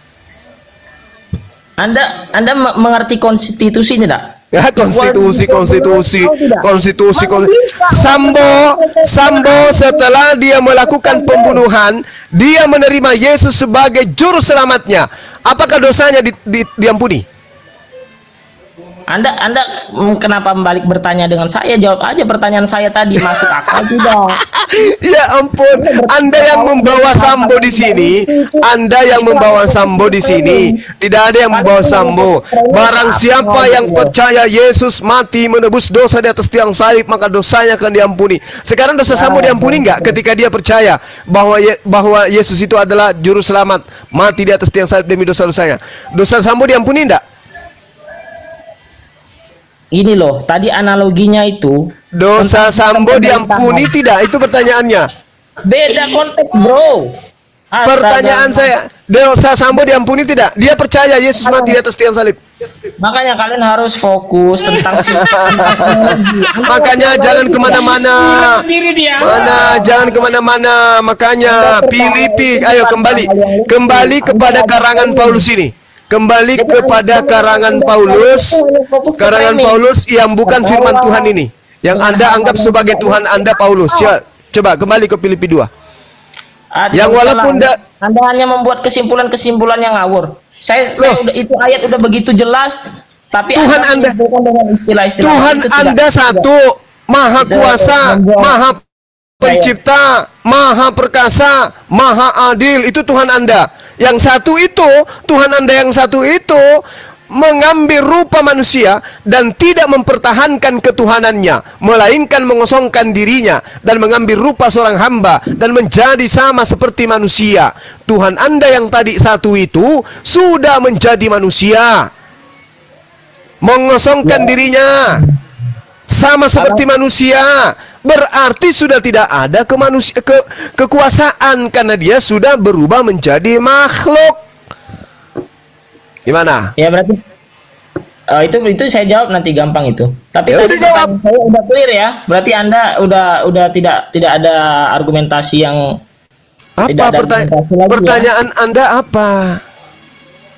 Anda Anda me- mengerti konstitusi tidak? Ya, konstitusi, konstitusi, konstitusi, konstitusi. Sambo, Sambo setelah dia melakukan pembunuhan, dia menerima Yesus sebagai juru selamatnya. Apakah dosanya di, di, diampuni? Anda Anda mm, kenapa balik bertanya dengan saya? Jawab aja pertanyaan saya tadi, masuk akal tidak? Ya ampun, Anda yang membawa Sambo di sini, Anda yang membawa Sambo di sini, tidak ada yang membawa Sambo. Barang siapa yang percaya Yesus mati menebus dosa di atas tiang salib, maka dosanya akan diampuni. Sekarang dosa Sambo diampuni nggak ketika dia percaya bahwa Ye, bahwa Yesus itu adalah juru selamat, mati di atas tiang salib demi dosa-dosanya? Dosa Sambo diampuni enggak? Ini loh, tadi analoginya itu Dosa Sambo diampuni tidak? Itu pertanyaannya. beda konteks, bro. Astaga. Pertanyaan saya, dosa Sambo diampuni tidak? Dia percaya Yesus mati di atas tiang salib. Makanya kalian harus fokus tentang sistem. Makanya jangan kemana-mana. Sendiri dia. Mana, jangan kemana-mana. Makanya pilih, pilih. Ayo kembali, kembali kepada karangan Paulus ini. Kembali kepada karangan Paulus, karangan Paulus yang bukan firman Tuhan ini, yang Anda anggap sebagai Tuhan Anda, Paulus. Ya, coba kembali ke Filipi dua. Ah, Yang tidak walaupun usah lah. da- Anda hanya membuat kesimpulan-kesimpulan yang ngawur. Saya, saya Loh. udah, itu ayat udah begitu jelas, tapi Tuhan Anda- menyimpulkan dengan istilah-istilah Tuhan itu tidak- Anda tidak. satu, Maha Tidak, Kuasa, membuat- Maha Pencipta, Maha Perkasa, Maha Adil. Itu Tuhan Anda. Yang satu itu, Tuhan Anda yang satu itu mengambil rupa manusia dan tidak mempertahankan ketuhanannya, melainkan mengosongkan dirinya dan mengambil rupa seorang hamba dan menjadi sama seperti manusia. Tuhan Anda yang tadi satu itu sudah menjadi manusia, mengosongkan dirinya sama seperti manusia. Berarti sudah tidak ada kemanusia, ke, kekuasaan karena dia sudah berubah menjadi makhluk. Gimana? Ya berarti eh, itu itu saya jawab nanti gampang itu. Tapi Ya tadi udah jawab. pertanyaan saya udah clear ya. Berarti Anda udah udah tidak tidak ada argumentasi yang Apa Tidak ada pertanya- argumentasi lagi ya. pertanyaan Anda apa?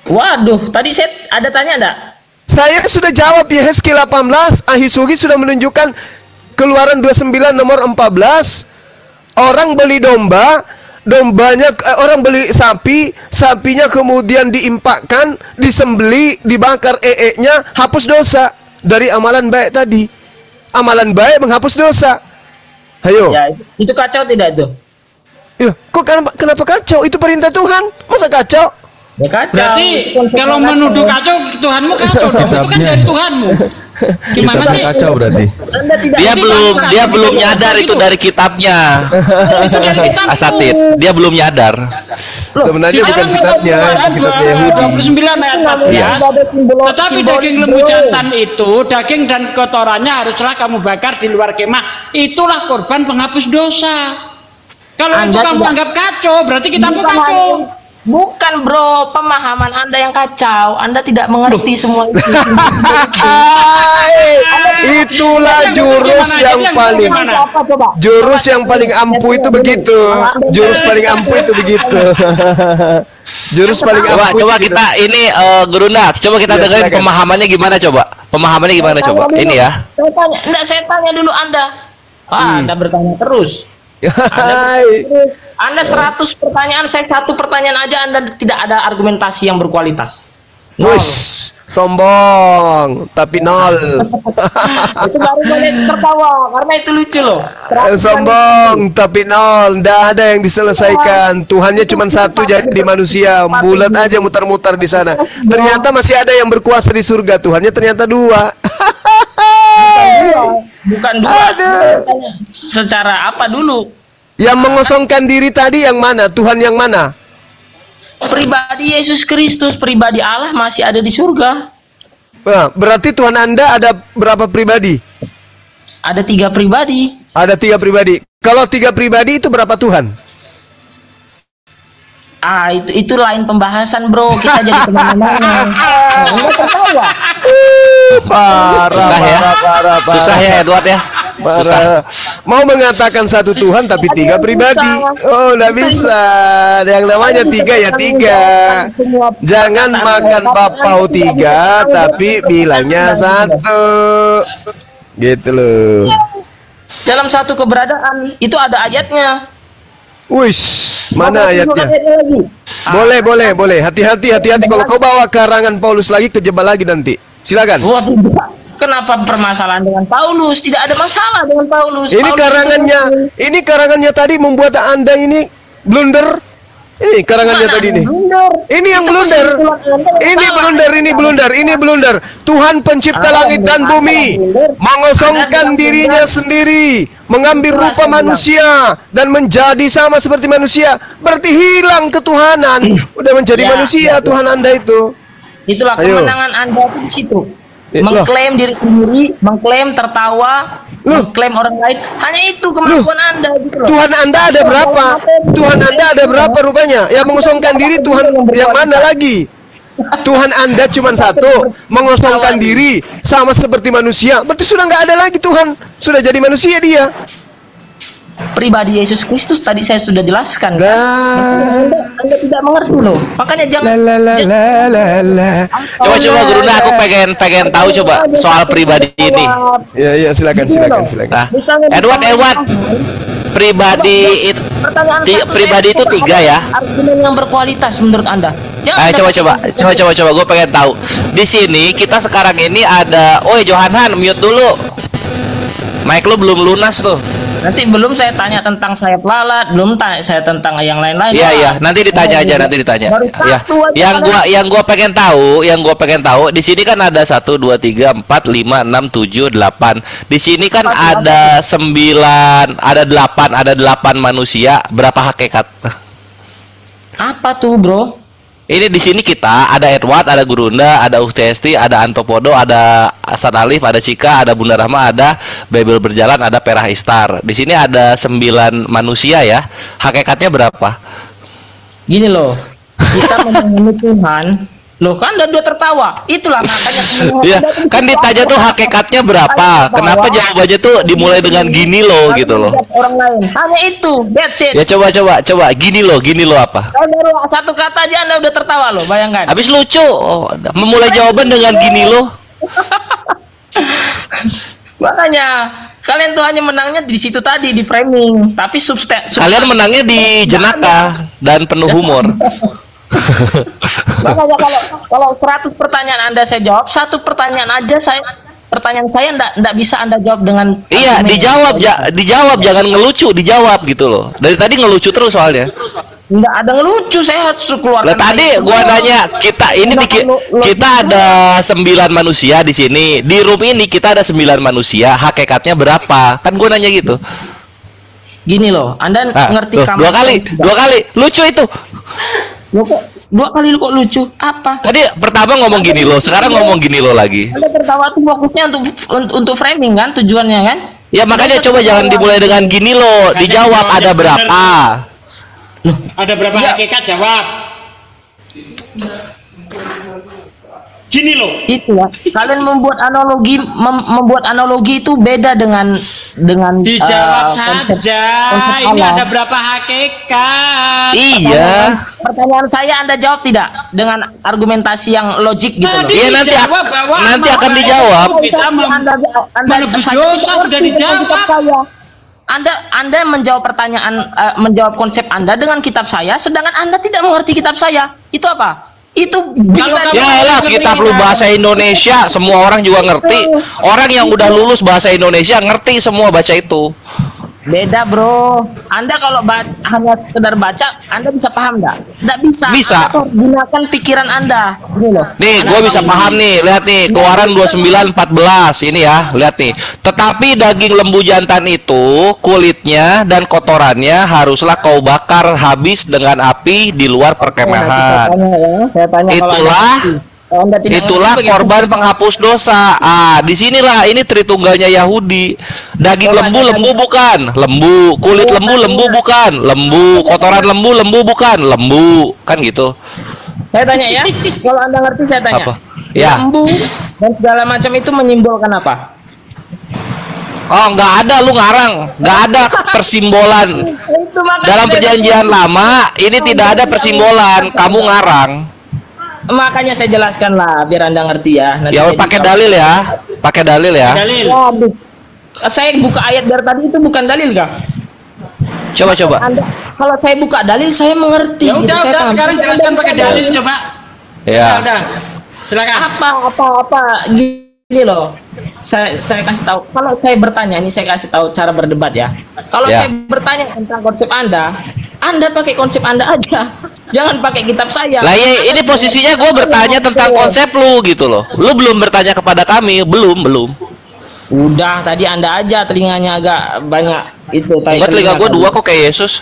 Waduh, tadi saya ada tanya enggak? Saya sudah jawab Yehezkiel delapan belas, Ahisugi sudah menunjukkan Keluaran dua puluh sembilan nomor empat belas. Orang beli domba, dombanya eh, orang beli sapi, sapinya kemudian diimpakkan, disembeli, dibakar ee-nya, hapus dosa dari amalan baik tadi. Amalan baik menghapus dosa. Ayo. Ya, itu kacau tidak itu? Ya, kok kenapa, kenapa kacau? Itu perintah Tuhan. Masa kacau? Ya kacau. Berarti Konsep kalau kacau. menuduh kacau, Tuhanmu kacau dong. Itu kan dari Tuhanmu. Gimana Kitabnya sih? kacau berarti. Anda tidak Dia Tapi belum kan- dia kan- belum kan- nyadar kan- itu gitu. dari kitabnya. Itu dari kitabmu. Asatid, dia belum nyadar. Sebenarnya Di bukan dalam kitabnya, itu Keluaran kitabnya dua Yahudi. puluh sembilan ayat empat belas. Tidak ada simbol- Tetapi simbol- daging lembu jantan itu, daging dan kotorannya haruslah kamu bakar di luar kemah. Itulah korban penghapus dosa. Kalau itu Anda kamu tidak- anggap kacau, berarti kitabmu Bukan kacau. hanya- Bukan bro, pemahaman Anda yang kacau. Anda tidak mengerti semua itu. Itulah jurus yang paling Apa coba? jurus yang paling ampuh itu begitu. Jurus paling ampuh itu begitu. Jurus paling Coba ampuh. coba itu kita ini eh, Gurunda, coba kita Ya, dengerin silakan. pemahamannya gimana coba. Pemahamannya gimana coba? Ini ya. Saya tanya, enggak saya tanya dulu Anda. Ah, Anda bertanya terus. gitu. Hai. Anda seratus pertanyaan, saya satu pertanyaan aja Anda tidak ada argumentasi yang berkualitas. Nol. Wush, sombong tapi nol. Itu baru boleh tertawa karena itu lucu loh. Eh, sombong tapi nol. Nggak ada yang diselesaikan. Tuhannya cuma satu jadi manusia. Bulat aja mutar-mutar di sana. Ternyata masih ada yang berkuasa di surga. Tuhannya ternyata dua. Bukan dua. Aduh. Tanya, secara apa dulu? Yang mengosongkan diri tadi yang mana? Tuhan yang mana? Pribadi Yesus Kristus, pribadi Allah masih ada di surga. Nah, berarti Tuhan Anda ada berapa pribadi? Ada tiga pribadi. Ada tiga pribadi. Kalau tiga pribadi itu berapa Tuhan? Ah, itu itu lain pembahasan, bro. Kita jadi kemana-mana. Nah, Anda tertawa. Parah, Susah ya. parah, parah, parah. Susah ya Edward ya. Susah. Parah. Mau mengatakan satu Tuhan tapi tiga pribadi. Oh, nggak bisa. Yang namanya tiga ya tiga. Jangan makan papau tiga tapi bilangnya satu. Gitu loh. Dalam satu keberadaan itu ada ayatnya. Wish, mana ayatnya? lagi. Boleh, boleh, boleh. Hati-hati, hati-hati. Kalau kau bawa karangan Paulus lagi, kejebak lagi nanti. Silakan. Waduh, kenapa permasalahan dengan Paulus? Tidak ada masalah dengan Paulus. Ini Paulus karangannya, itu- ini karangannya tadi membuat Anda ini blunder. Ini karangannya Mana tadi ada nih. blunder? Ini yang Itu blunder. kesimpulan Anda yang Ini salah. blunder, ini blunder, ini blunder. Tuhan pencipta Anda langit dan Anda bumi blunder. mengosongkan Anda dirinya blunder. sendiri, mengambil Itulah rupa saya bilang. manusia dan menjadi sama seperti manusia. Berarti hilang ketuhanan. Udah menjadi Ya, manusia ya, ya. Tuhan Anda itu. Itulah Ayo. kemenangan Anda itu di situ. Eh, Mengklaim diri sendiri, mengklaim tertawa, Loh. mengklaim orang lain. Hanya itu kemampuan Anda gitu loh. Tuhan Anda ada berapa? Tuhan Anda ada berapa rupanya? Yang mengosongkan diri Tuhan yang mana lagi? Tuhan Anda cuma satu, mengosongkan diri sama seperti manusia. Berarti sudah nggak ada lagi Tuhan, sudah jadi manusia dia. Pribadi Yesus Kristus tadi saya sudah jelaskan. Kan? Lah, Anda, anda tidak mengerti loh. Makanya la jangan. la la la la la. Coba coba Gurunda, aku pengen pengen tahu coba soal pribadi ini. Ya ya silakan silakan silakan. Nah, Misalnya Edward misalnya- Edward pribadi itu Pertanyaan ti- satu, pribadi saya itu coba tiga ya. Argumen yang berkualitas menurut Anda. Jangan Ayo Anda coba pakai coba argumen- coba coba coba gue pengen tahu. Di sini kita sekarang ini ada, oi Johanhan mute dulu. Mic lu belum lunas tuh. Nanti belum saya tanya tentang sayap lalat, belum tanya saya tentang yang lain-lain. Iya Wah. iya, nanti ditanya aja, nanti ditanya. Baru Ya, satu aja yang kan. gua yang gua pengen tahu, yang gua pengen tahu di sini kan ada satu dua tiga empat lima enam tujuh delapan. Di sini kan ada sembilan, ada delapan, ada delapan manusia. Berapa hakikat? Apa tuh, Bro? Ini di sini kita ada Edward, ada Gurunda, ada Ukti, ada Antopodo, ada Asad Alif, ada Cika, ada Bunda Rahma, ada Bible Berjalan, ada Perah Istar. Di sini ada sembilan manusia ya. Hakikatnya berapa? Gini loh. Kita memahami Tuhan, Loh kan Anda udah tertawa. Itulah makanya. Iya, kan ditanya tuh hakikatnya berapa? Kenapa jawabannya tuh dimulai dengan gini loh gitu loh. Orang lain. Hanya itu. That's it. Ya coba coba coba gini loh, gini loh apa? Saya baru satu kata aja Anda udah tertawa loh, bayangkan. Habis lucu. Oh, memulai jawaban dengan gini loh. Makanya kalian tuh hanya menangnya di situ tadi, di framing, tapi substan. Kalian menangnya di jenaka dan penuh humor. Makanya kalau kalau seratus pertanyaan Anda saya jawab, satu pertanyaan aja saya pertanyaan saya ndak ndak bisa Anda jawab dengan iya, dijawab ja, dijawab jangan ngelucu, dijawab gitu loh. Dari tadi ngelucu terus soalnya. Nggak ada ngelucu, saya harus keluarkan. Lah tadi gua nanya, kita ini di, kita ada sembilan manusia di sini. Di room ini kita ada sembilan manusia, hakikatnya berapa? Kan gua nanya gitu. Gini loh, Anda Nah, ngerti loh, kamu dua kali, dua kali lucu itu. Loh, kok dua kali lu kok lucu? Apa? Tadi pertama ngomong gini loh, sekarang ngomong gini loh lagi. Anda tertawa tuh fokusnya untuk untuk framing kan, tujuannya kan? Ya makanya coba jangan dimulai dengan gini loh, dijawab ada berapa. Loh, ada berapa ya. Hakikat jawab. Gini loh. Itu ya. Kalian membuat analogi mem membuat analogi itu beda dengan dengan dijawab uh, saja. Konsep, konsep ini Allah. ada berapa hakikat? Iya. Pertanyaan, pertanyaan saya Anda jawab tidak dengan argumentasi yang logik gitu loh. Iya nanti nanti akan dijawab. Bisa Anda Anda menebus dosa sudah dijawab. Anda Anda menjawab pertanyaan uh, menjawab konsep Anda dengan kitab saya, sedangkan Anda tidak mengerti kitab saya. Itu apa? Itu bisa ya lah kitab lu bahasa Indonesia, semua orang juga ngerti. Orang yang udah lulus bahasa Indonesia ngerti semua baca itu. Beda bro, Anda kalau hanya sekedar baca, Anda bisa paham nggak? Nggak bisa. Bisa. Anda gunakan pikiran Anda. Ini loh. Nih, gue bisa paham nih. Lihat nih, Keluaran dua puluh sembilan empat belas ini ya. Lihat nih. Tetapi daging lembu jantan itu, kulitnya dan kotorannya haruslah kau bakar habis dengan api di luar perkemahan. Saya tanya ya, saya tanya Itulah. Itulah korban penghapus dosa. Ah, disinilah ini Tritunggalnya Yahudi. Daging lembu lembu bukan, lembu. Kulit lembu lembu bukan, lembu. Kotoran lembu lembu bukan, lembu. Kan gitu. Saya tanya ya, kalau Anda ngerti saya tanya. Apa? Ya. Lembu dan segala macam itu menyimbolkan apa? Oh, nggak ada, lu ngarang. Nggak ada persimbolan. Dalam perjanjian lama ini tidak ada persimbolan. Kamu ngarang. Makanya saya jelaskan lah biar Anda ngerti ya. Nanti ya pakai dalil ya, pakai dalil ya. Dalil. Saya buka ayat dari tadi itu bukan dalil kah? Coba coba. Anda, kalau saya buka dalil saya mengerti. Ya udah gitu, udah sekarang jelaskan pakai dalil coba. Ya. Udah, udah. Silakan. Apa apa apa gini loh. Saya saya kasih tahu. Kalau saya bertanya ini saya kasih tahu cara berdebat ya. Kalau ya. saya bertanya tentang konsep Anda, Anda pakai konsep Anda aja. Jangan pakai kitab saya. Lah ya, ini posisinya gue bertanya tentang konsep lu gitu loh. Lu belum bertanya kepada kami, belum belum. Udah tadi Anda aja telinganya agak banyak itu. Enggak, telinga gue dua kok kayak Yesus.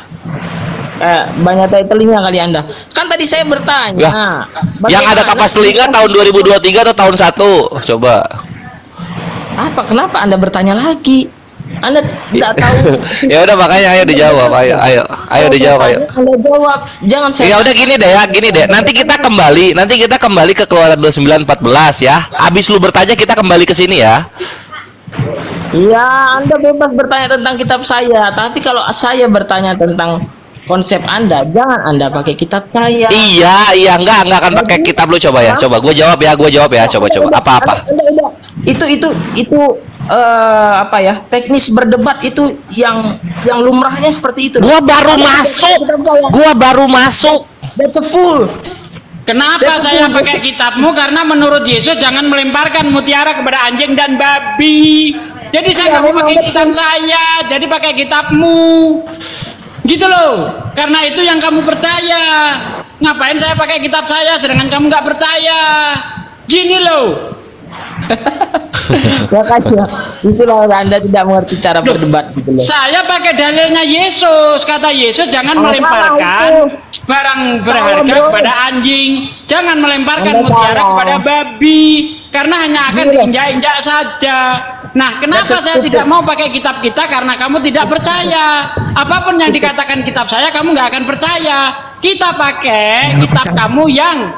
Eh, banyak tai telinga kali Anda. Kan tadi saya bertanya. Lah, yang ada kapas telinga tahun dua ribu dua puluh tiga atau tahun satu? Coba. Apa? Kenapa Anda bertanya lagi? Anda tidak tahu. Ya udah makanya ayo dijawab, ayo, ayo, ayo dijawab, ayo. Anda jawab, jangan saya. Ya udah gini deh ya, gini deh. Nanti kita kembali, nanti kita kembali ke Keluaran dua puluh sembilan empat belas ya. Abis lu bertanya kita kembali ke sini ya. Iya, Anda bebas bertanya tentang kitab saya, tapi kalau saya bertanya tentang konsep Anda, jangan Anda pakai kitab saya. Iya, iya, enggak, enggak akan pakai kitab lu coba ya. Coba gue jawab ya, gue jawab ya. Coba coba. Apa-apa? Itu itu itu uh, apa ya? Teknis berdebat itu yang yang lumrahnya seperti itu. Gua baru masuk. Gua baru masuk. That's a fool. Kenapa saya pakai kitabmu? Karena menurut Yesus jangan melemparkan mutiara kepada anjing dan babi. Jadi saya nggak mau pakai kitab saya, jadi pakai kitabmu. Gitu loh. Karena itu yang kamu percaya. Ngapain saya pakai kitab saya sedangkan kamu nggak percaya? Gini loh. Makanya itulah Anda tidak mengerti cara loh, berdebat gitu loh. Saya pakai dalilnya Yesus. Kata Yesus jangan oh, melemparkan barang berharga kepada anjing, jangan melemparkan Anda mutiara salah. Kepada babi, karena hanya akan diinjak-injak saja. Nah, kenapa saya tidak mau pakai kitab kita? Karena kamu tidak percaya. Apapun yang dikatakan kitab saya, kamu nggak akan percaya. Kita pakai kitab kamu yang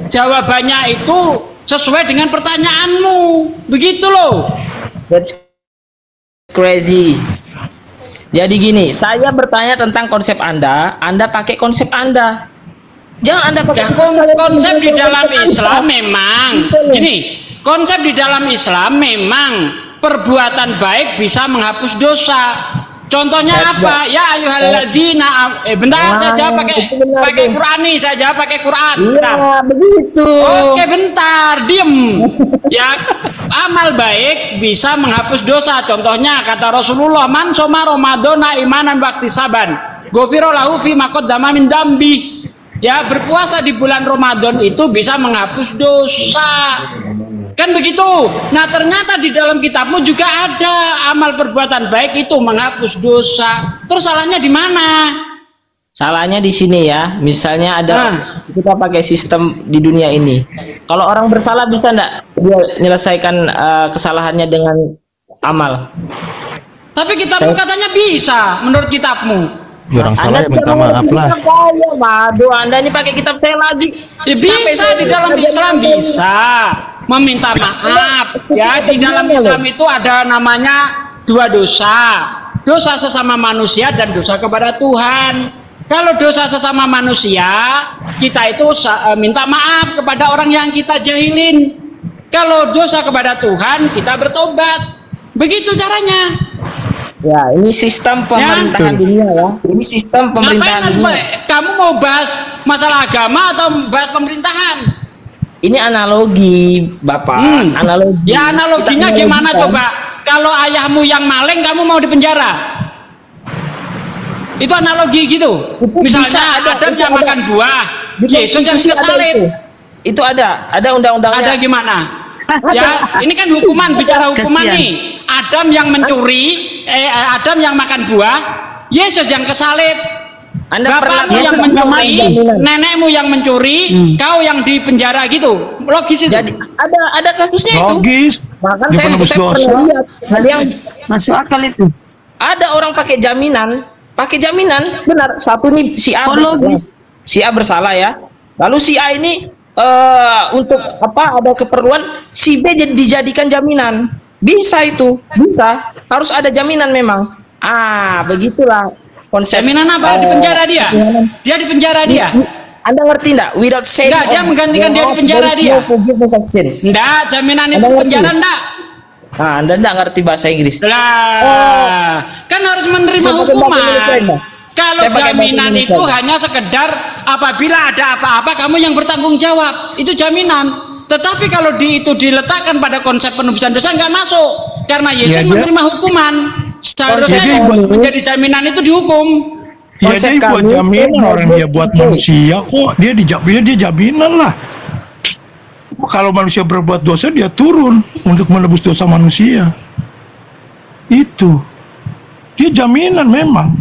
jawabannya itu sesuai dengan pertanyaanmu. Begitu loh. That's crazy. Jadi gini, saya bertanya tentang konsep Anda, Anda pakai konsep Anda. Jangan Anda pakai ya, konsep di dalam Islam memang gini, konsep di dalam Islam memang perbuatan baik bisa menghapus dosa. Contohnya apa? Ya ayyuhalladzina, eh bentar, saya jawab pakai pakai Quran nih, saya jawab pakai Quran. Bentar. Iya, begitu. Oke, bentar, diem. Ya, amal baik bisa menghapus dosa. Contohnya kata Rasulullah, man soma ramadhana imanan wahtisaban, ghufira lahu fi ma qaddama min dambi. Ya, berpuasa di bulan Ramadan itu bisa menghapus dosa. Kan begitu. Nah, ternyata di dalam kitabmu juga ada amal perbuatan baik itu menghapus dosa. Terus salahnya di mana? Salahnya di sini ya. Misalnya ada Nah. kita pakai sistem di dunia ini. Kalau orang bersalah bisa enggak dia menyelesaikan uh, kesalahannya dengan amal? Tapi kitabmu Saya- katanya bisa menurut kitabmu. Ya, orang salah ya minta maaf lah. Waduh, Anda ini pakai kitab saya lagi. Ya, bisa di dalam Islam bisa meminta maaf. Ya, di dalam Islam itu ada namanya dua dosa. Dosa sesama manusia dan dosa kepada Tuhan. Kalau dosa sesama manusia, kita itu sa- minta maaf kepada orang yang kita jahilin. Kalau dosa kepada Tuhan, kita bertobat. Begitu caranya. Ya, ini sistem pemerintahan dunia ya. Ini sistem pemerintahan Ngapain, dunia. kamu mau bahas masalah agama atau bahas pemerintahan? Ini analogi, Bapak. Hmm. Analogi. Ya analoginya Kita gimana analogikan. coba? Kalau ayahmu yang maling, kamu mau dipenjara? Itu analogi gitu. Itu Misalnya bisa ada, Adam itu yang ada. makan buah, Di Yesus yang konstitusi ada kesalib. itu. Itu ada, ada undang-undangnya. Ada gimana? Ya, ini kan hukuman, bicara hukuman Kesian. nih. Adam yang mencuri, eh Adam yang makan buah, Yesus yang kesalib. Anda pernah Bapakmu yang lihat mencuri, jaminan. nenekmu yang mencuri, kau yang di penjara gitu. Logis itu. Jadi ada ada kasusnya itu. Logis. Bahkan Dia saya, penebus saya dosa. pernah lihat ada yang Masuk akal itu. ada orang pakai jaminan, pakai jaminan benar. Satu nih si A Oh, bersalah. logis. Si A bersalah ya. Lalu si A ini eh untuk apa ada keperluan si B jadi dijadikan jaminan. Bisa itu, bisa. Harus ada jaminan memang. Ah, begitulah konsep. Jaminan apa? Di eh, penjara dia? jaminan. Dia di penjara dia? Anda ngerti enggak? Without saying Enggak, dia of- menggantikan dia di penjara there is dia. no forgiveness of sin. Enggak, jaminan itu Anda ngerti? penjara enggak? Ah, Anda enggak ngerti bahasa Inggris. Lah, kan harus menerima Saya pakai bahasa hukuman. Indonesia, Mbak. Kalau Saya pakai bahasa jaminan Indonesia, itu Mbak. hanya sekedar apabila ada apa-apa kamu yang bertanggung jawab, itu jaminan. Tetapi kalau di, itu diletakkan pada konsep penebusan dosa nggak masuk, karena Yesus Ya, dia- menerima hukuman. Seharusnya Jadi yang buat- menjadi jaminan itu dihukum. Ya Konsep dia buat kami, jaminan saya orang dia harus buat say. manusia kok dia dijaminan dia jaminan lah. Kalau manusia berbuat dosa dia turun untuk menebus dosa manusia. Itu dia jaminan memang.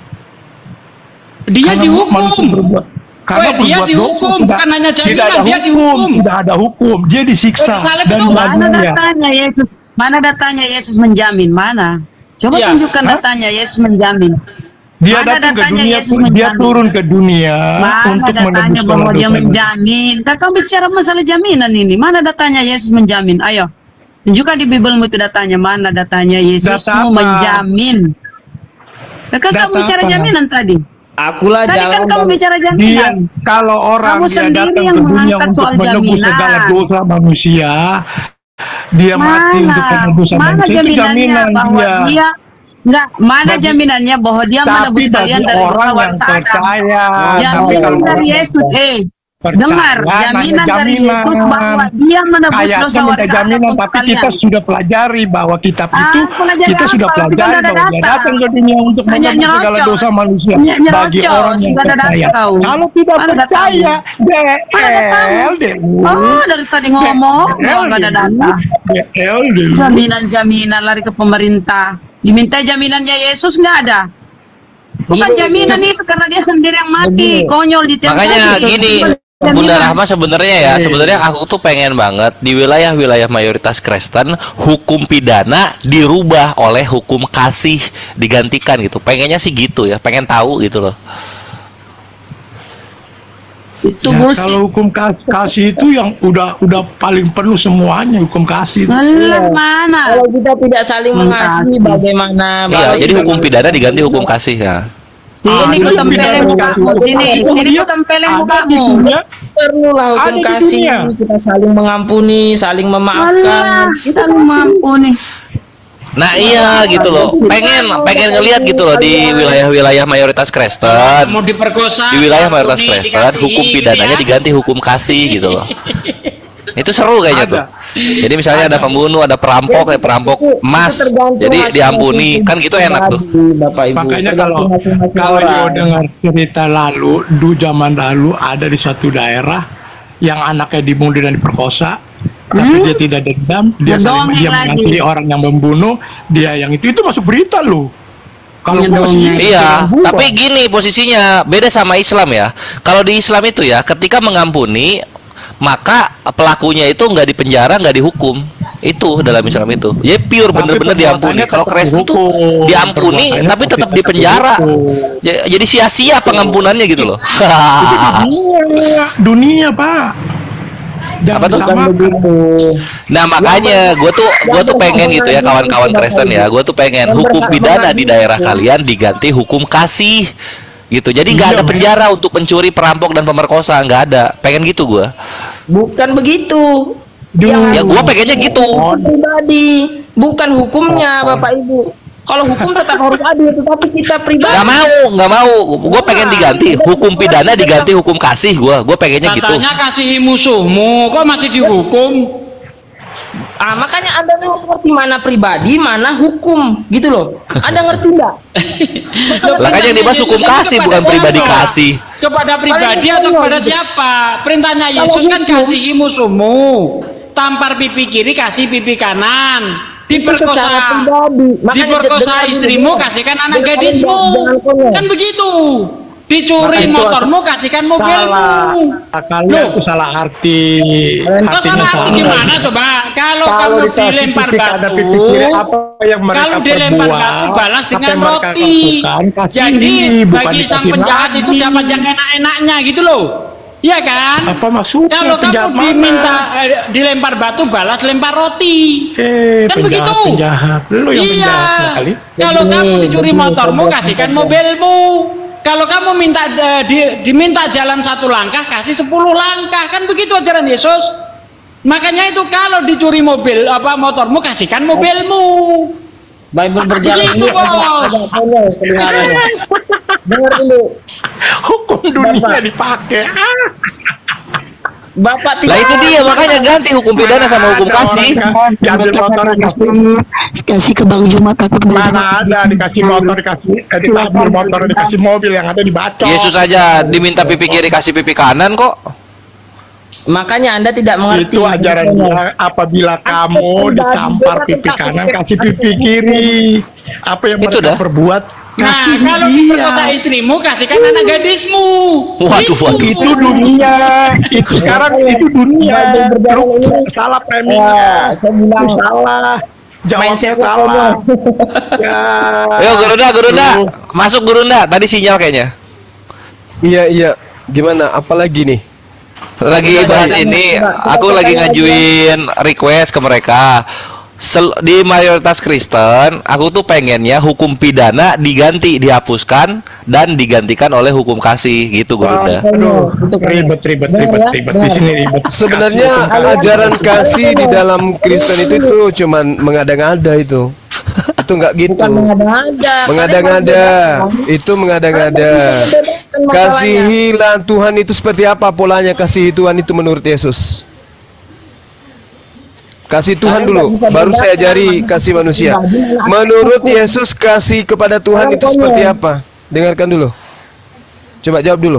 Dia Karena manusia dihukum. berbuat karena Weh, dia berbuat dihukum, dosa tidak, bukan hanya jaminan, tidak ada dia hukum, dihukum. tidak ada hukum, dia disiksa Salib dan itu Mana lagunya. datanya Yesus? Mana datanya Yesus menjamin? Mana? Coba Iya. tunjukkan Hah? datanya Yesus menjamin. Dia Mana datang ke datanya dunia, Yesus tu- dia menjamin? turun ke dunia Mana untuk datanya menebus bahwa segala dia dosa. menjamin? Kakak bicara masalah jaminan ini. Mana datanya Yesus menjamin? Ayo. Tunjukkan di Bibelmu itu datanya. Mana datanya Yesus Data mau apa? menjamin? Kakak Data kamu bicara apa? jaminan tadi. Akulah Tadi kan jalan kamu dan- bicara Dia jaminan. kalau orang Kamu dia sendiri datang yang ke dunia mengangkat untuk soal menebus jaminan. segala dosa manusia, dia mati untuk Mana? menebus dosa Mana manusia. Itu jaminannya jaminan bahwa dia. dia enggak, mana Bagi- jaminannya bahwa dia Tapi menebus bagi kalian dari orang dosa yang Adam? percaya, tapi Jaminan kalau dari orang Yesus, eh percaya, dengar, nanya jaminan dari jaminan. Yesus bahwa dia menebus Kayaknya dosa minta waris Adam jaminan, untuk tapi kalian. kita sudah pelajari bahwa kitab Ah, itu pelajari kita sudah apa? Kita pelajari udah ada bahwa dia data. datang ke dunia untuk Hanya menebus segala nyerocos. dosa manusia Hanya bagi nyerocos, orang yang sudah ada data percaya. kau. Kalau tidak Mana percaya, Mana datanya? D L Oh, dari tadi ngomong, bahwa nggak ada data. D L dulu. Jaminan-jaminan lari ke pemerintah. Diminta jaminannya Yesus nggak ada. Bukan Gini, jaminan itu karena dia sendiri yang mati. Begini. Konyol di tiap Makanya hari. gini, Jaminan. Bunda Rahma sebenarnya ya, sebenarnya aku tuh pengen banget di wilayah-wilayah mayoritas Kristen hukum pidana dirubah oleh hukum kasih, digantikan gitu. Pengennya sih gitu ya, pengen tahu gitu loh. Itu Ya, bullshit. kalau hukum kas- kasih itu yang udah udah paling penuh semuanya hukum kasih. itu. Alah, mana? Kalau kita tidak saling mengasihi, bagaimana? Iya, Bapak jadi Ibu? hukum pidana diganti hukum kasih ya. Sini Ada ku di tempelin dunia. mukamu. Sini, Itu sini dia. ku tempelin Ada di mukamu. dunia. Perlulah hukum Ada di kasih, dunia. kita saling mengampuni, saling Alah, memaafkan. Itu saling kasih. mengampuni. Nah iya gitu loh, pengen pengen ngelihat gitu loh di wilayah-wilayah mayoritas Kristen, Mau diperkosa, di wilayah mayoritas diampuni, Kristen dikasihi, hukum gitu pidananya ya. diganti hukum kasih gitu loh. Itu seru kayaknya tuh. Jadi misalnya ada pembunuh, ada perampok, ya perampok emas, Itu tergantung jadi masing-masing diampuni, kan gitu enak tuh. pribadi, Bapak Ibu. Makanya kalau Tergantung masing-masing kalau orang. yo dengar cerita lalu, du zaman lalu ada di suatu daerah yang anaknya dibunuh dan diperkosa, tapi dia tidak dendam, dia saling Ngedongeng dia lagi. mengasihi orang yang membunuh, dia yang itu itu masuk berita loh. Kalau gua sih Iya, gua. tapi gini posisinya beda sama Islam ya. Kalau di Islam itu ya, ketika mengampuni maka pelakunya itu nggak dipenjara, nggak dihukum. Itu dalam Islam itu. Ya pure Tapi bener-bener diampuni. perbuatannya Kalau tetap Kristen tuh dihukum. diampuni Perbuatannya tapi tetap tetap dipenjara. dihukum. Ya, jadi sia-sia pengampunannya gitu loh. dunia, dunia Pak. Jangan Apa tuh? disamakan. Nah makanya gue tuh gue tuh pengen gitu ya kawan-kawan Kristen ya, gue tuh pengen hukum pidana di daerah kalian diganti hukum kasih gitu. Jadi nggak ada penjara untuk pencuri, perampok dan pemerkosa, nggak ada. Pengen gitu gue. Bukan begitu. Ya gue pengennya gitu. Hukum pribadi, bukan hukumnya, Bapak Ibu. Kalau hukum tetap harus adil, tetapi kita pribadi. Nggak mau, nggak mau. Gue pengen diganti hukum pidana diganti hukum kasih. Gue gue pengennya gitu. Katanya kasihi musuhmu, kok masih dihukum? Ah, makanya Anda harus ngerti mana pribadi, mana hukum, gitu loh. Anda ngerti enggak? Lah kan yang dibahas hukum kasih bukan pribadi kasih. Kepada pribadi atau kepada siapa? Perintahnya Yesus kan kasihi musuhmu. Tampar pipi kiri, kasih pipi kanan. Diperkosa, secara pribadi. Makanya diperkosa jangan- istrimu, kasihkan anak jangan- gadismu. jangan konyol. Kan begitu. Dicuri Maka itu motormu, kasihkan mobilmu. Salah. Kalian itu salah arti. Kok Artinya salah salah. gimana coba? Kalau, Kalau kamu dikasih dilempar pipi kanan, batu, pipi kiri, apa yang mereka kalau dilempar perbuat, batu balas apa dengan yang mereka roti. lakukan, kasihi, Jadi bukan bagi sang dikasih penjahat lagi. itu dapat yang enak-enaknya gitu loh. Iya kan? Apa maksudnya? Kalau penjahat kamu mana? diminta eh, dilempar batu balas lempar roti. Eh, Kan penjahat, begitu. penjahat. Lu yang Iya. penjahat kali. Kalau Begini, kamu dicuri begini, motormu, begini, kasihkan begini. mobilmu. Kalau kamu minta eh, di- diminta jalan satu langkah, kasih sepuluh langkah. Kan begitu ajaran Yesus. Makanya itu kalau dicuri mobil apa motormu, kasihkan mobilmu. Bible berjalan Begitu, ini agak Bos. agak konyol kedengarannya. Dengar dulu. Hukum dunia dipakai. Ah. Bapak Lah tidak itu dia makanya ganti hukum pidana sama hukum kasih. Diambil motor dikasih. Kasih ke Bang Jumat takut Bang Jumat. Mana ada dikasih motor dikasih, eh, diambil motor dikasih mobil yang ada dibacok. Yesus aja diminta pipi kiri kasih pipi kanan kok. Makanya Anda tidak mengerti. Itu ajaran dia. Apabila kamu ditampar pipi kanan, kasih pipi kiri. Apa yang Itu mereka dah. perbuat, Nah, kasih kalau dia. diperkosa istrimu, kasihkan anak gadismu. Waduh, waduh. Itu dunia. Itu sekarang itu dunia. Lu salah framingnya. Ya, saya bilang Lu salah. Jawabnya mindset salah. Ya. Yo Gurunda, Gurunda. Masuk Gurunda. Tadi sinyal kayaknya. Iya iya. Gimana? Apalagi nih? Lagi bahas ini, aku lagi ngajuin request ke mereka. Sel- di mayoritas Kristen, aku tuh pengennya hukum pidana diganti, dihapuskan dan digantikan oleh hukum kasih gitu Gurunda. Aduh, ribet, ribet, ribet, ribet. Di sini ribet. Sebenarnya ajaran kasih di dalam Kristen itu itu cuman mengada-ngada itu. Itu nggak gitu. bukan mengada-ngada. Mengada-ngada. Itu mengada-ngada. Kasihilah Tuhan itu seperti apa polanya kasih Tuhan itu menurut Yesus? Kasih Tuhan dulu, baru saya ajari kasih manusia. Menurut Yesus kasih kepada Tuhan itu seperti apa? Dengarkan dulu. Coba jawab dulu.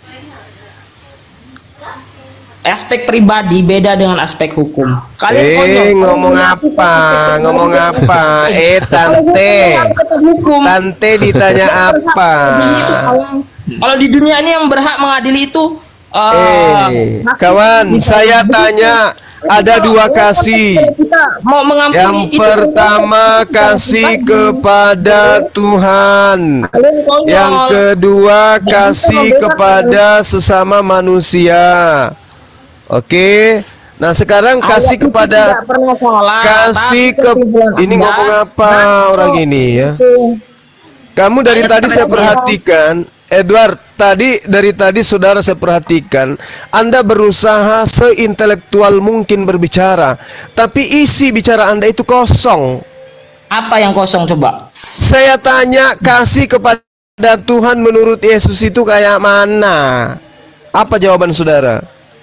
Aspek pribadi beda dengan aspek hukum. Kalian Eh konyol. ngomong apa? Ngomong apa? Eh tante. Hukum. Tante ditanya apa? Kalau di dunia ini yang berhak mengadili itu eh, Eh, kawan, saya tanya, ada dua kasih. Kita mau mengampuni Yang itu, pertama itu, kasih itu, kepada Tuhan. kalian konyol. Yang kedua kasih kepada sesama manusia. Oke. Nah sekarang kasih Ayat itu kepada tidak pernah salah, kasih tapi ke kesimpulan ini Anda, ngomong apa nah, orang ini ya? itu. Kamu dari Ayat tadi saya terakhir. perhatikan, Edward, tadi dari tadi saudara saya perhatikan, Anda berusaha seintelektual mungkin berbicara, tapi isi bicara Anda itu kosong. Apa yang kosong coba? Saya tanya kasih kepada Tuhan menurut Yesus itu kayak mana? Apa jawaban saudara?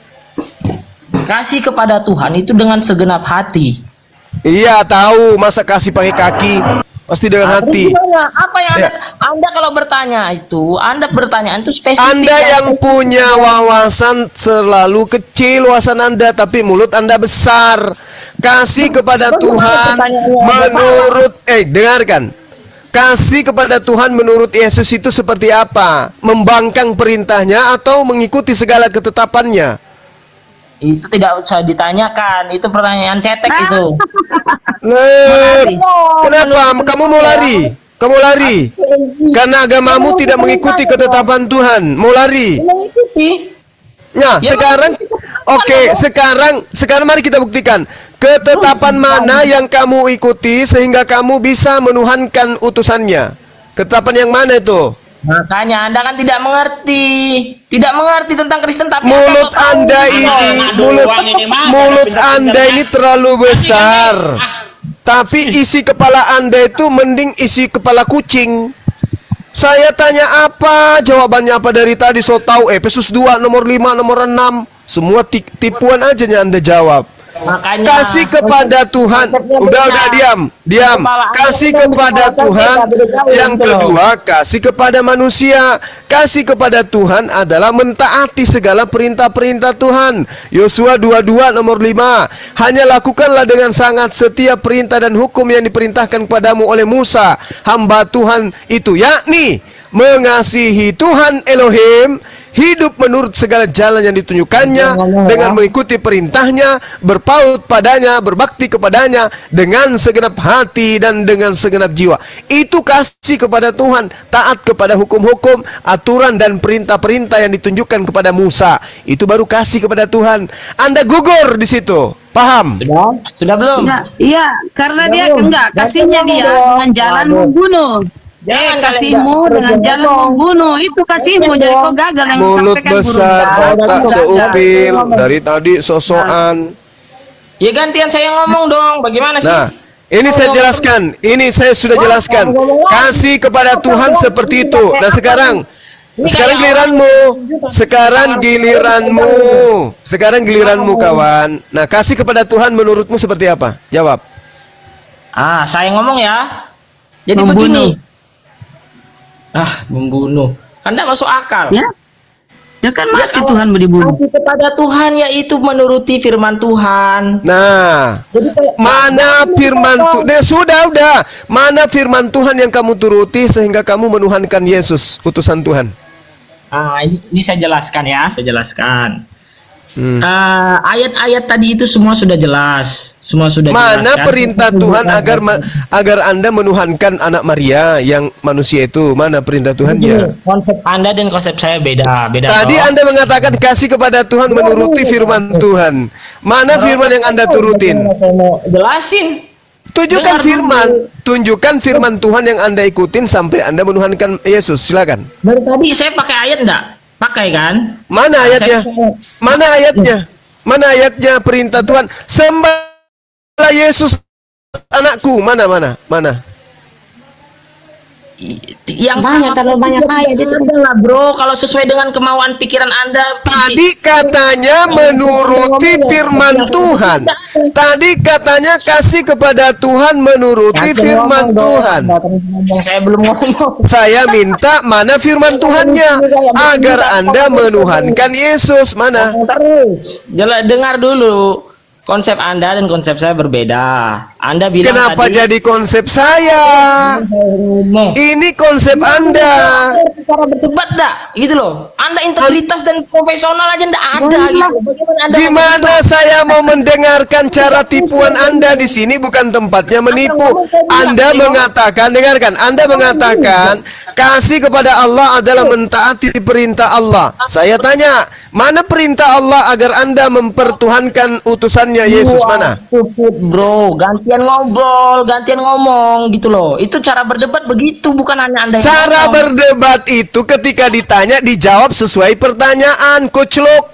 Kasih kepada Tuhan itu dengan segenap hati. Iya tahu, masa kasih pakai kaki? Pasti dengan Nah, hati. terus gimana? Apa yang Ya. anda, anda kalau bertanya itu, Anda bertanya itu spesifik. Anda yang spesifik. punya wawasan selalu kecil wawasan Anda, tapi mulut Anda besar. Kasih kepada Bagaimana Tuhan pertanyaannya Anda menurut eh dengarkan. Kasih kepada Tuhan menurut Yesus itu seperti apa? Membangkang perintahnya atau mengikuti segala ketetapannya? Itu tidak usah ditanyakan, itu pertanyaan cetek Nah. itu. Nah, kenapa kamu mau lari? Kamu lari karena agamamu tidak mengikuti ketetapan Tuhan. Mau lari? Mengikuti. Nah, Ya, sekarang oke, sekarang sekarang mari kita buktikan ketetapan mana yang kamu ikuti sehingga kamu bisa menuhankan utusannya. Ketetapan yang mana itu? Makanya Anda kan tidak mengerti, tidak mengerti tentang Kristen, tapi Mulut Anda kok tahu. Anda Nah, ini, nah, mulut doang ini mah, mulut ada Anda pinter-pinternya. ini terlalu besar. Ah. Tapi isi kepala Anda itu mending isi kepala kucing. Saya tanya apa, jawabannya apa dari tadi so tahu Efesus dua nomor lima nomor enam. Semua ti- tipuan aja yang Anda jawab. Makanya Kasih kepada Tuhan. konsepnya Udah beda. udah diam, diam. Kepala Anda Kasih itu kepada konsepnya Tuhan. beda, beda jauh Yang gitu loh. kedua, kasih kepada manusia. Kasih kepada Tuhan adalah mentaati segala perintah-perintah Tuhan. Yosua dua puluh dua nomor lima. Hanya lakukanlah dengan sangat setia perintah dan hukum yang diperintahkan kepadamu oleh Musa, hamba Tuhan itu, yakni mengasihi Tuhan Elohim, hidup menurut segala jalan yang ditunjukkannya, dengan mengikuti perintahnya, berpaut padanya, berbakti kepadanya dengan segenap hati dan dengan segenap jiwa. Itu kasih kepada Tuhan, taat kepada hukum-hukum, aturan dan perintah-perintah yang ditunjukkan kepada Musa. Itu baru kasih kepada Tuhan. Anda gugur di situ. Paham? Sudah, sudah belum? Iya, iya, karena dia Belum. enggak kasihnya Jangan dia dong. dengan jalan Waduh. membunuh. Jangan eh, kalian kasihmu enggak terus dengan yang jalan ngomong. membunuh. Itu kasihmu, Jangan jadi dong. kau gagal yang Mulut disampaikan guru. besar, Enggak, otak kau gagal. seupil, dari tadi sosokan. Ya gantian saya ngomong dong. Bagaimana sih? Nah, ini saya jelaskan. Ini saya sudah jelaskan. Kasih kepada Tuhan seperti itu. Nah, sekarang sekarang giliranmu. Sekarang giliranmu. Sekarang giliranmu, kawan. Nah, kasih kepada Tuhan menurutmu seperti apa? Jawab. Ah, saya ngomong ya. Jadi Membunuh. begini. Ah, membunuh. Kan tidak masuk akal. Ya, ya kan Ya, mati kalau Tuhan mau dibunuh. kasih kepada Tuhan yaitu menuruti firman Tuhan. Nah, Jadi kayak- mana firman Tuhan? Nah, sudah, udah. Mana firman Tuhan yang kamu turuti sehingga kamu menuhankan Yesus, utusan Tuhan? Ah, ini, ini saya jelaskan ya, saya jelaskan. Hmm. Ah, ayat-ayat tadi itu semua sudah jelas, semua sudah Mana jelaskan. perintah Tuhan agar ma- agar Anda menuhankan anak Maria yang manusia itu? Mana perintah Tuhannya? Konsep Anda dan konsep saya beda, beda. Tadi toh. Anda mengatakan kasih kepada Tuhan menuruti firman Tuhan. Mana firman yang Anda turutin? Saya mau jelasin. Tunjukkan Dengar firman, dulu. tunjukkan firman Tuhan yang Anda ikutin sampai Anda menuhankan Yesus. Silakan. Dari tadi saya pakai ayat enggak? Pakai kan? Mana ayatnya? Mana ayatnya? Mana ayatnya perintah Tuhan? Sembahlah Yesus anakku. Mana mana mana? Yang Banyak, sangat terlalu banyak sesuai ayat itu. dengan Anda lah, bro. Kalau sesuai dengan kemauan pikiran Anda. Tadi katanya menuruti firman Tuhan. Tadi katanya kasih kepada Tuhan menuruti firman Tuhan. Saya belum ngomong. Saya minta mana firman Tuhannya agar Anda menuhankan Yesus. Mana? Ngomong terus. Jelas, dengar dulu. konsep Anda dan konsep saya berbeda. Anda bilang Kenapa tadi, jadi konsep saya? ngomong. Ini konsep Anda. Cara berdebat dah, gitu loh. Anda integritas dan profesional aja ndak ada gitu. Bagaimana Anda Gimana saya mau mendengarkan cara tipuan Anda di sini? Bukan tempatnya menipu. Anda mengatakan, dengarkan, Anda mengatakan kasih kepada Allah adalah mentaati perintah Allah. Saya tanya, mana perintah Allah agar Anda mempertuhankan utusannya Yesus? Mana? Stupid, bro, gantian ngobrol, gantian ngomong gitu loh. Itu cara berdebat begitu, bukan hanya Anda yang Cara ngomong. berdebat itu ketika ditanya dijawab sesuai pertanyaan, Kucluk.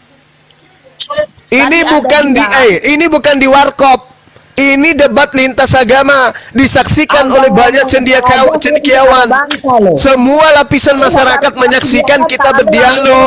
Ini Tadi bukan Anda di bilang- eh, ini bukan di warkop. Ini debat lintas agama, disaksikan Anda oleh banyak ngomong cendekiawan, aja, cendekiawan. bangsa loh. Semua lapisan masyarakat menyaksikan kita berdialog.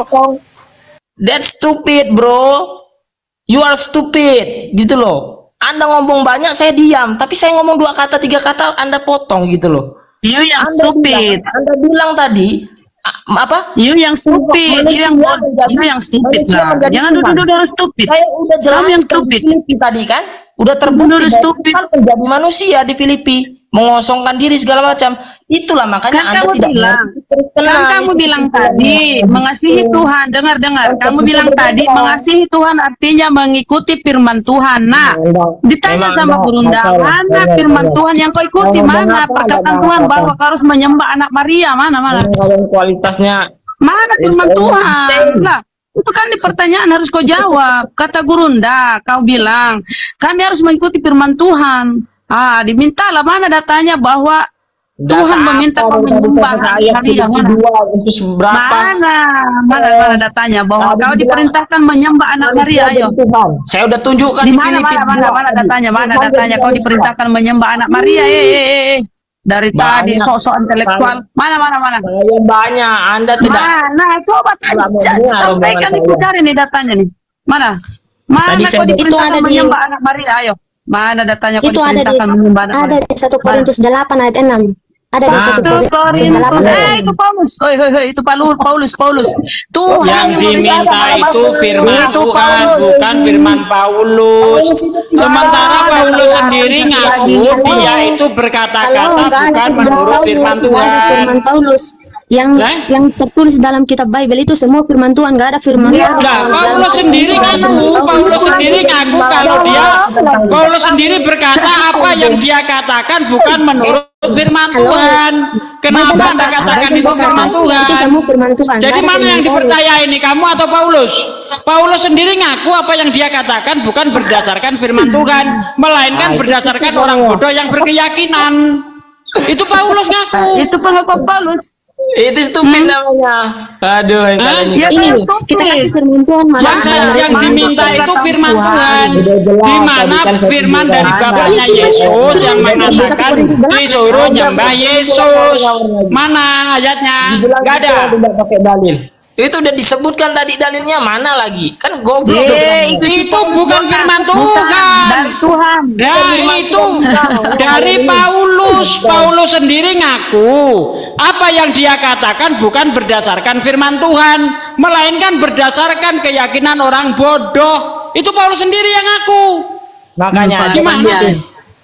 That's stupid, bro. You are stupid, gitu loh. Anda ngomong banyak, saya diam. Tapi saya ngomong dua kata, tiga kata, Anda potong gitu loh. You yang Anda stupid. bilang, Anda bilang tadi a- apa? You yang stupid. You yang Manusia bodoh. menjadi- You yang stupid manusia lah. menjadi Jangan Tuhan. duduk-duduk orang stupid. Saya udah Kamu yang jelaskan di stupid. Filipi tadi kan, udah terbukti Menurut bahwa stupid. Tuhan menjadi manusia di Filipi, mengosongkan diri segala macam. Itulah makanya Kan Anda kamu tidak bilang, mengerti Kristen. kan kamu Itu bilang kesimpulannya. tadi mengasihi Tuhan. Dengar-dengar, Konsep kamu itu bilang berbeda. tadi mengasihi Tuhan artinya mengikuti firman Tuhan. Nah, ditanya Memang sama Anda Gurunda, hafal. mana Memang firman Anda. Tuhan yang kau ikuti? Ngomong Mana apa, perkataan Anda Tuhan apa? bahwa kau harus menyembah anak Maria? Mana, mana? Kalau kualitasnya Mana firman Yes, Tuhan? I Lah, itu kan di pertanyaan harus kau jawab. Kata Gurunda, kau bilang, kami harus mengikuti firman Tuhan. Ah, dimintalah mana datanya bahwa Tuhan meminta kau menyembah ayat Maria. Mana? dua Yesus berapa? Mana? Mana, mana datanya bahwa Tadi kau bilang, diperintahkan menyembah anak Maria? Ayo. Tuhan. Saya udah tunjukkan Di di mana, Filipi mana, mana, dua mana tadi. datanya? Mana Tuhan datanya? jadi Kau manusia. diperintahkan menyembah anak Maria? Eh, eh, eh, eh. Dari tadi Banyak. sok-sok intelektual. Mana, mana, mana? Saya banyak, Anda tidak. Mana? Coba tanya, Tidak mendengar sampaikan omongan itu saya. cari nih datanya nih. Mana? Mana Tadi kau saya- diperintahkan Itu ada di- menyembah anak Maria? Ayo. Mana datanya kau Itu ada di diperintahkan menyembah anak ada Maria? di satu Korintus delapan ayat enam. Ada di Nah, satu Itu Korintus Korintus. delapan ayat Eh, enam. itu Paulus. Oi, oi, oi, itu Paulus, Paulus, Paulus. Tuhan Yang diminta memerintahkan itu firman Itu Tuhan, Paulus. bukan firman Paulus. Sementara Paulus sendiri ngaku dia itu berkata-kata bukan menurut firman Tuhan. Firman Paulus yang Lah? yang tertulis dalam kitab Bible itu semua firman Tuhan, nggak ada firman Paulus. Nah, Paulus sendiri ngaku, Paulus sendiri ngaku kalau dia, Paulus sendiri berkata apa yang dia katakan bukan menurut firman Tuhan. Kenapa Anda katakan itu firman Tuhan? Itu semua firman Tuhan. Jadi nggak ada mana yang firman Paulus. dipercaya ini, kamu atau Paulus? Paulus sendiri ngaku apa yang dia katakan bukan berdasarkan firman Tuhan, melainkan berdasarkan orang bodoh yang berkeyakinan. Itu Paulus ngaku. Itu pengakuan Paulus. Itu stupid namanya. Aduh, Hah? kalian Ya, Ini itu kita stupid. kasih firman Tuhan malah Yang saya mereka yang masuk diminta ke- itu firman Tuhan, Udah jelas, di mana tadi kan saya firman dari tunjukkan. Bapaknya Itu Yesus itu yang tadi di satu mengatakan Korintus delapan. disuruh nyembah Yesus. Mana ayatnya? Dibilang Gak gitu, ada. tidak pakai dalil. Itu udah disebutkan tadi dalilnya, mana lagi? Kan goblok. Eh, dong. Itu bukan firman Bukan, Tuhan. dari Tuhan. Nah itu dari Paulus. Paulus sendiri ngaku apa yang dia katakan bukan berdasarkan firman Tuhan, melainkan berdasarkan keyakinan orang bodoh. Itu Paulus sendiri yang ngaku. Makanya Gimana Iya. sih?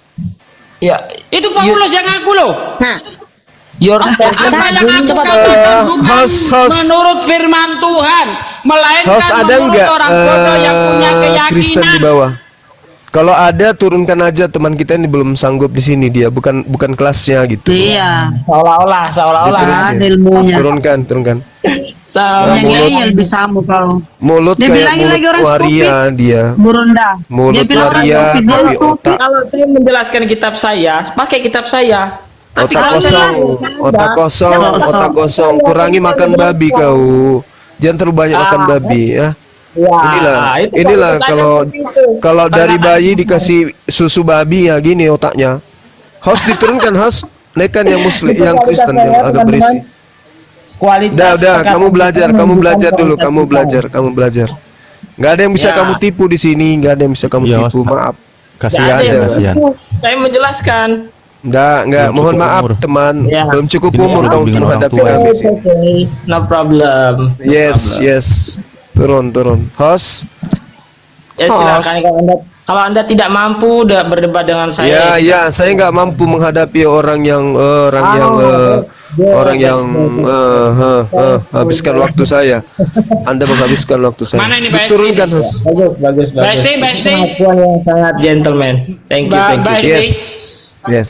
ya Itu Paulus yang ngaku loh. Nah, your Apa yang aku Coba, katakan eh, bukan host, host. menurut firman Tuhan, melainkan Host ada menurut nggak orang bodoh yang punya eh, Kristen di keyakinan. bawah? Kalau ada turunkan aja, teman kita ini belum sanggup di sini, dia bukan bukan kelasnya gitu. Iya. seolah-olah, seolah-olah. Diturunin. Ada ilmunya. Turunkan, turunkan. Se- Yang mulut. ngeyel bisa kamu kalau. Mulut Dia kayak bilangin mulut lagi orang waria dia. Burunda. Mulut Dia bilang orang waria, stupid, dia tapi stupid. otak Kalau saya menjelaskan kitab saya, pakai kitab saya. Tapi otak kalau saya kosong, otak kosong, Kosong. otak kosong. Kurangi makan babi kau. Jangan terlalu banyak makan Ah. babi ya. Ya, Inilah, itu inilah saya kalau begitu. kalau dari Karena bayi dikasih susu babi ya gini otaknya. Host diturunkan host, naikkan yang muslim, yang Kristen yang agak berisi. kualitas Udah, udah, perkataan kamu belajar, kamu menunjukkan belajar dulu, kualitas kamu kita. belajar, kamu belajar. Nggak ada yang bisa Ya. kamu tipu di sini, nggak ada yang bisa kamu Iya, tipu, Mas. maaf. Nggak Kasihan ada ya, yang kasihan. begitu. Saya menjelaskan. Nggak, nggak, Belum mohon cukup maaf umur. teman, Ya. belum cukup Ini umur orang kamu bimbingan orang menghadapi tua. kami. It's okay, no problem. Yes, yes, turun, turun. Host, Ya silakan Host. kalau anda Kalau Anda tidak mampu da- berdebat dengan Ya, saya, ya, saya nggak mampu menghadapi orang yang orang Ah, yang eh, yeah, orang yang that's- eh, eh, eh, habiskan waktu saya. Anda menghabiskan waktu saya. Mana ini, Pak Esti? Turunkan, Mas. bagus, bagus, Mbak bagus. Esti, Mbak Itu Esti. pengakuan yang sangat gentleman. Thank you, Mbak- thank Mbak you. Esti. Yes. Yes.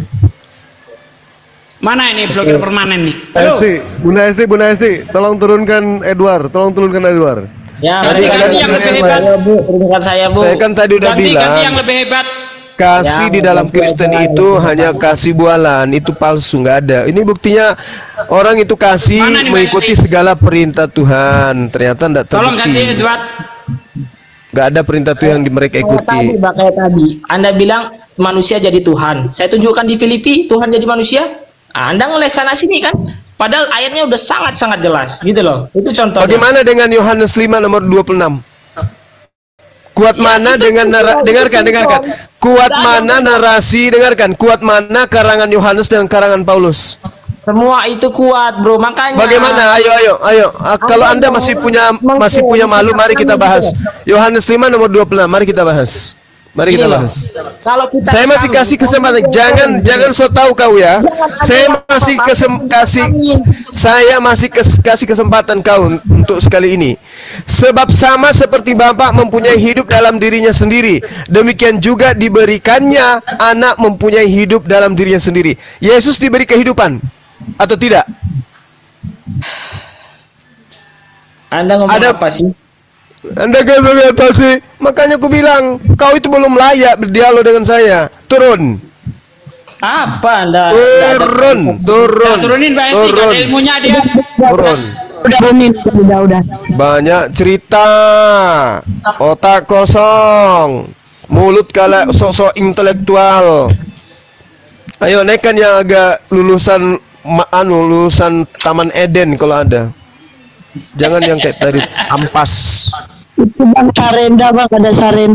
Mana ini blokir permanen nih? Halo. Esti, Bunda Esti, Bunda Esti, tolong turunkan Edward, tolong turunkan Edward. Ya, Ganti- mereka ganti ganti yang lebih saya, hebat. Bu. Turunkan saya, Bu. Saya kan tadi udah Ganti bilang, ganti yang lebih hebat. kasih Ya, di dalam ganti Kristen aja. itu hanya kasih bualan, itu palsu, nggak ada. Ini buktinya orang itu kasih Mana nih, Mbak mengikuti Esti? segala perintah Tuhan, ternyata nggak Tolong ganti terbukti. Edward. Nggak ada perintah Tuhan yang di mereka Kayak tadi, ikuti. Pak, kayak tadi. Anda bilang manusia jadi Tuhan. Saya tunjukkan di Filipi, Tuhan jadi manusia. Ah, Anda ngeles sana sini kan? Padahal ayatnya udah sangat-sangat jelas, gitu loh. Itu contohnya. Bagaimana dengan Yohanes lima nomor dua puluh enam? Kuat Ya, mana itu dengan simpel, nara- itu dengarkan, simpel. dengarkan. Kuat Tidak ada mana yang- narasi, dengarkan. Kuat mana karangan Yohanes dengan karangan Paulus? Semua itu kuat, bro. Makanya. Bagaimana? Ayo, ayo, ayo. Ah, kalau Anda masih punya masih punya malu, mari kita bahas. Yohanes lima nomor dua puluh enam, mari kita bahas. Mari kita Gini loh. bahas. Kalau kita Saya masih kami- kasih kesempatan. Jangan jangan so tahu kau ya. Saya masih kesem, kasih saya masih kes- kasih kesempatan kau untuk sekali ini. Sebab sama seperti Bapa mempunyai hidup dalam dirinya sendiri, demikian juga diberikannya anak mempunyai hidup dalam dirinya sendiri. Yesus diberi kehidupan atau tidak? Anda ngomong Ada- apa sih? Anda gak apa sih? Makanya aku bilang kau itu belum layak berdialog dengan saya. Turun, Apa Anda? turun, turun, Ya, turunin Mbak Esti, nggak turun, ada ilmunya dia. turun. Udah Rumin, udah udah. Banyak cerita, otak kosong, mulut kala sok-sok intelektual. Ayo naikkan yang agak lulusan ma- anu lulusan Taman Eden kalau ada. Jangan yang kayak tadi ampas. Itu bang Sarenda bang, ada Sarenda.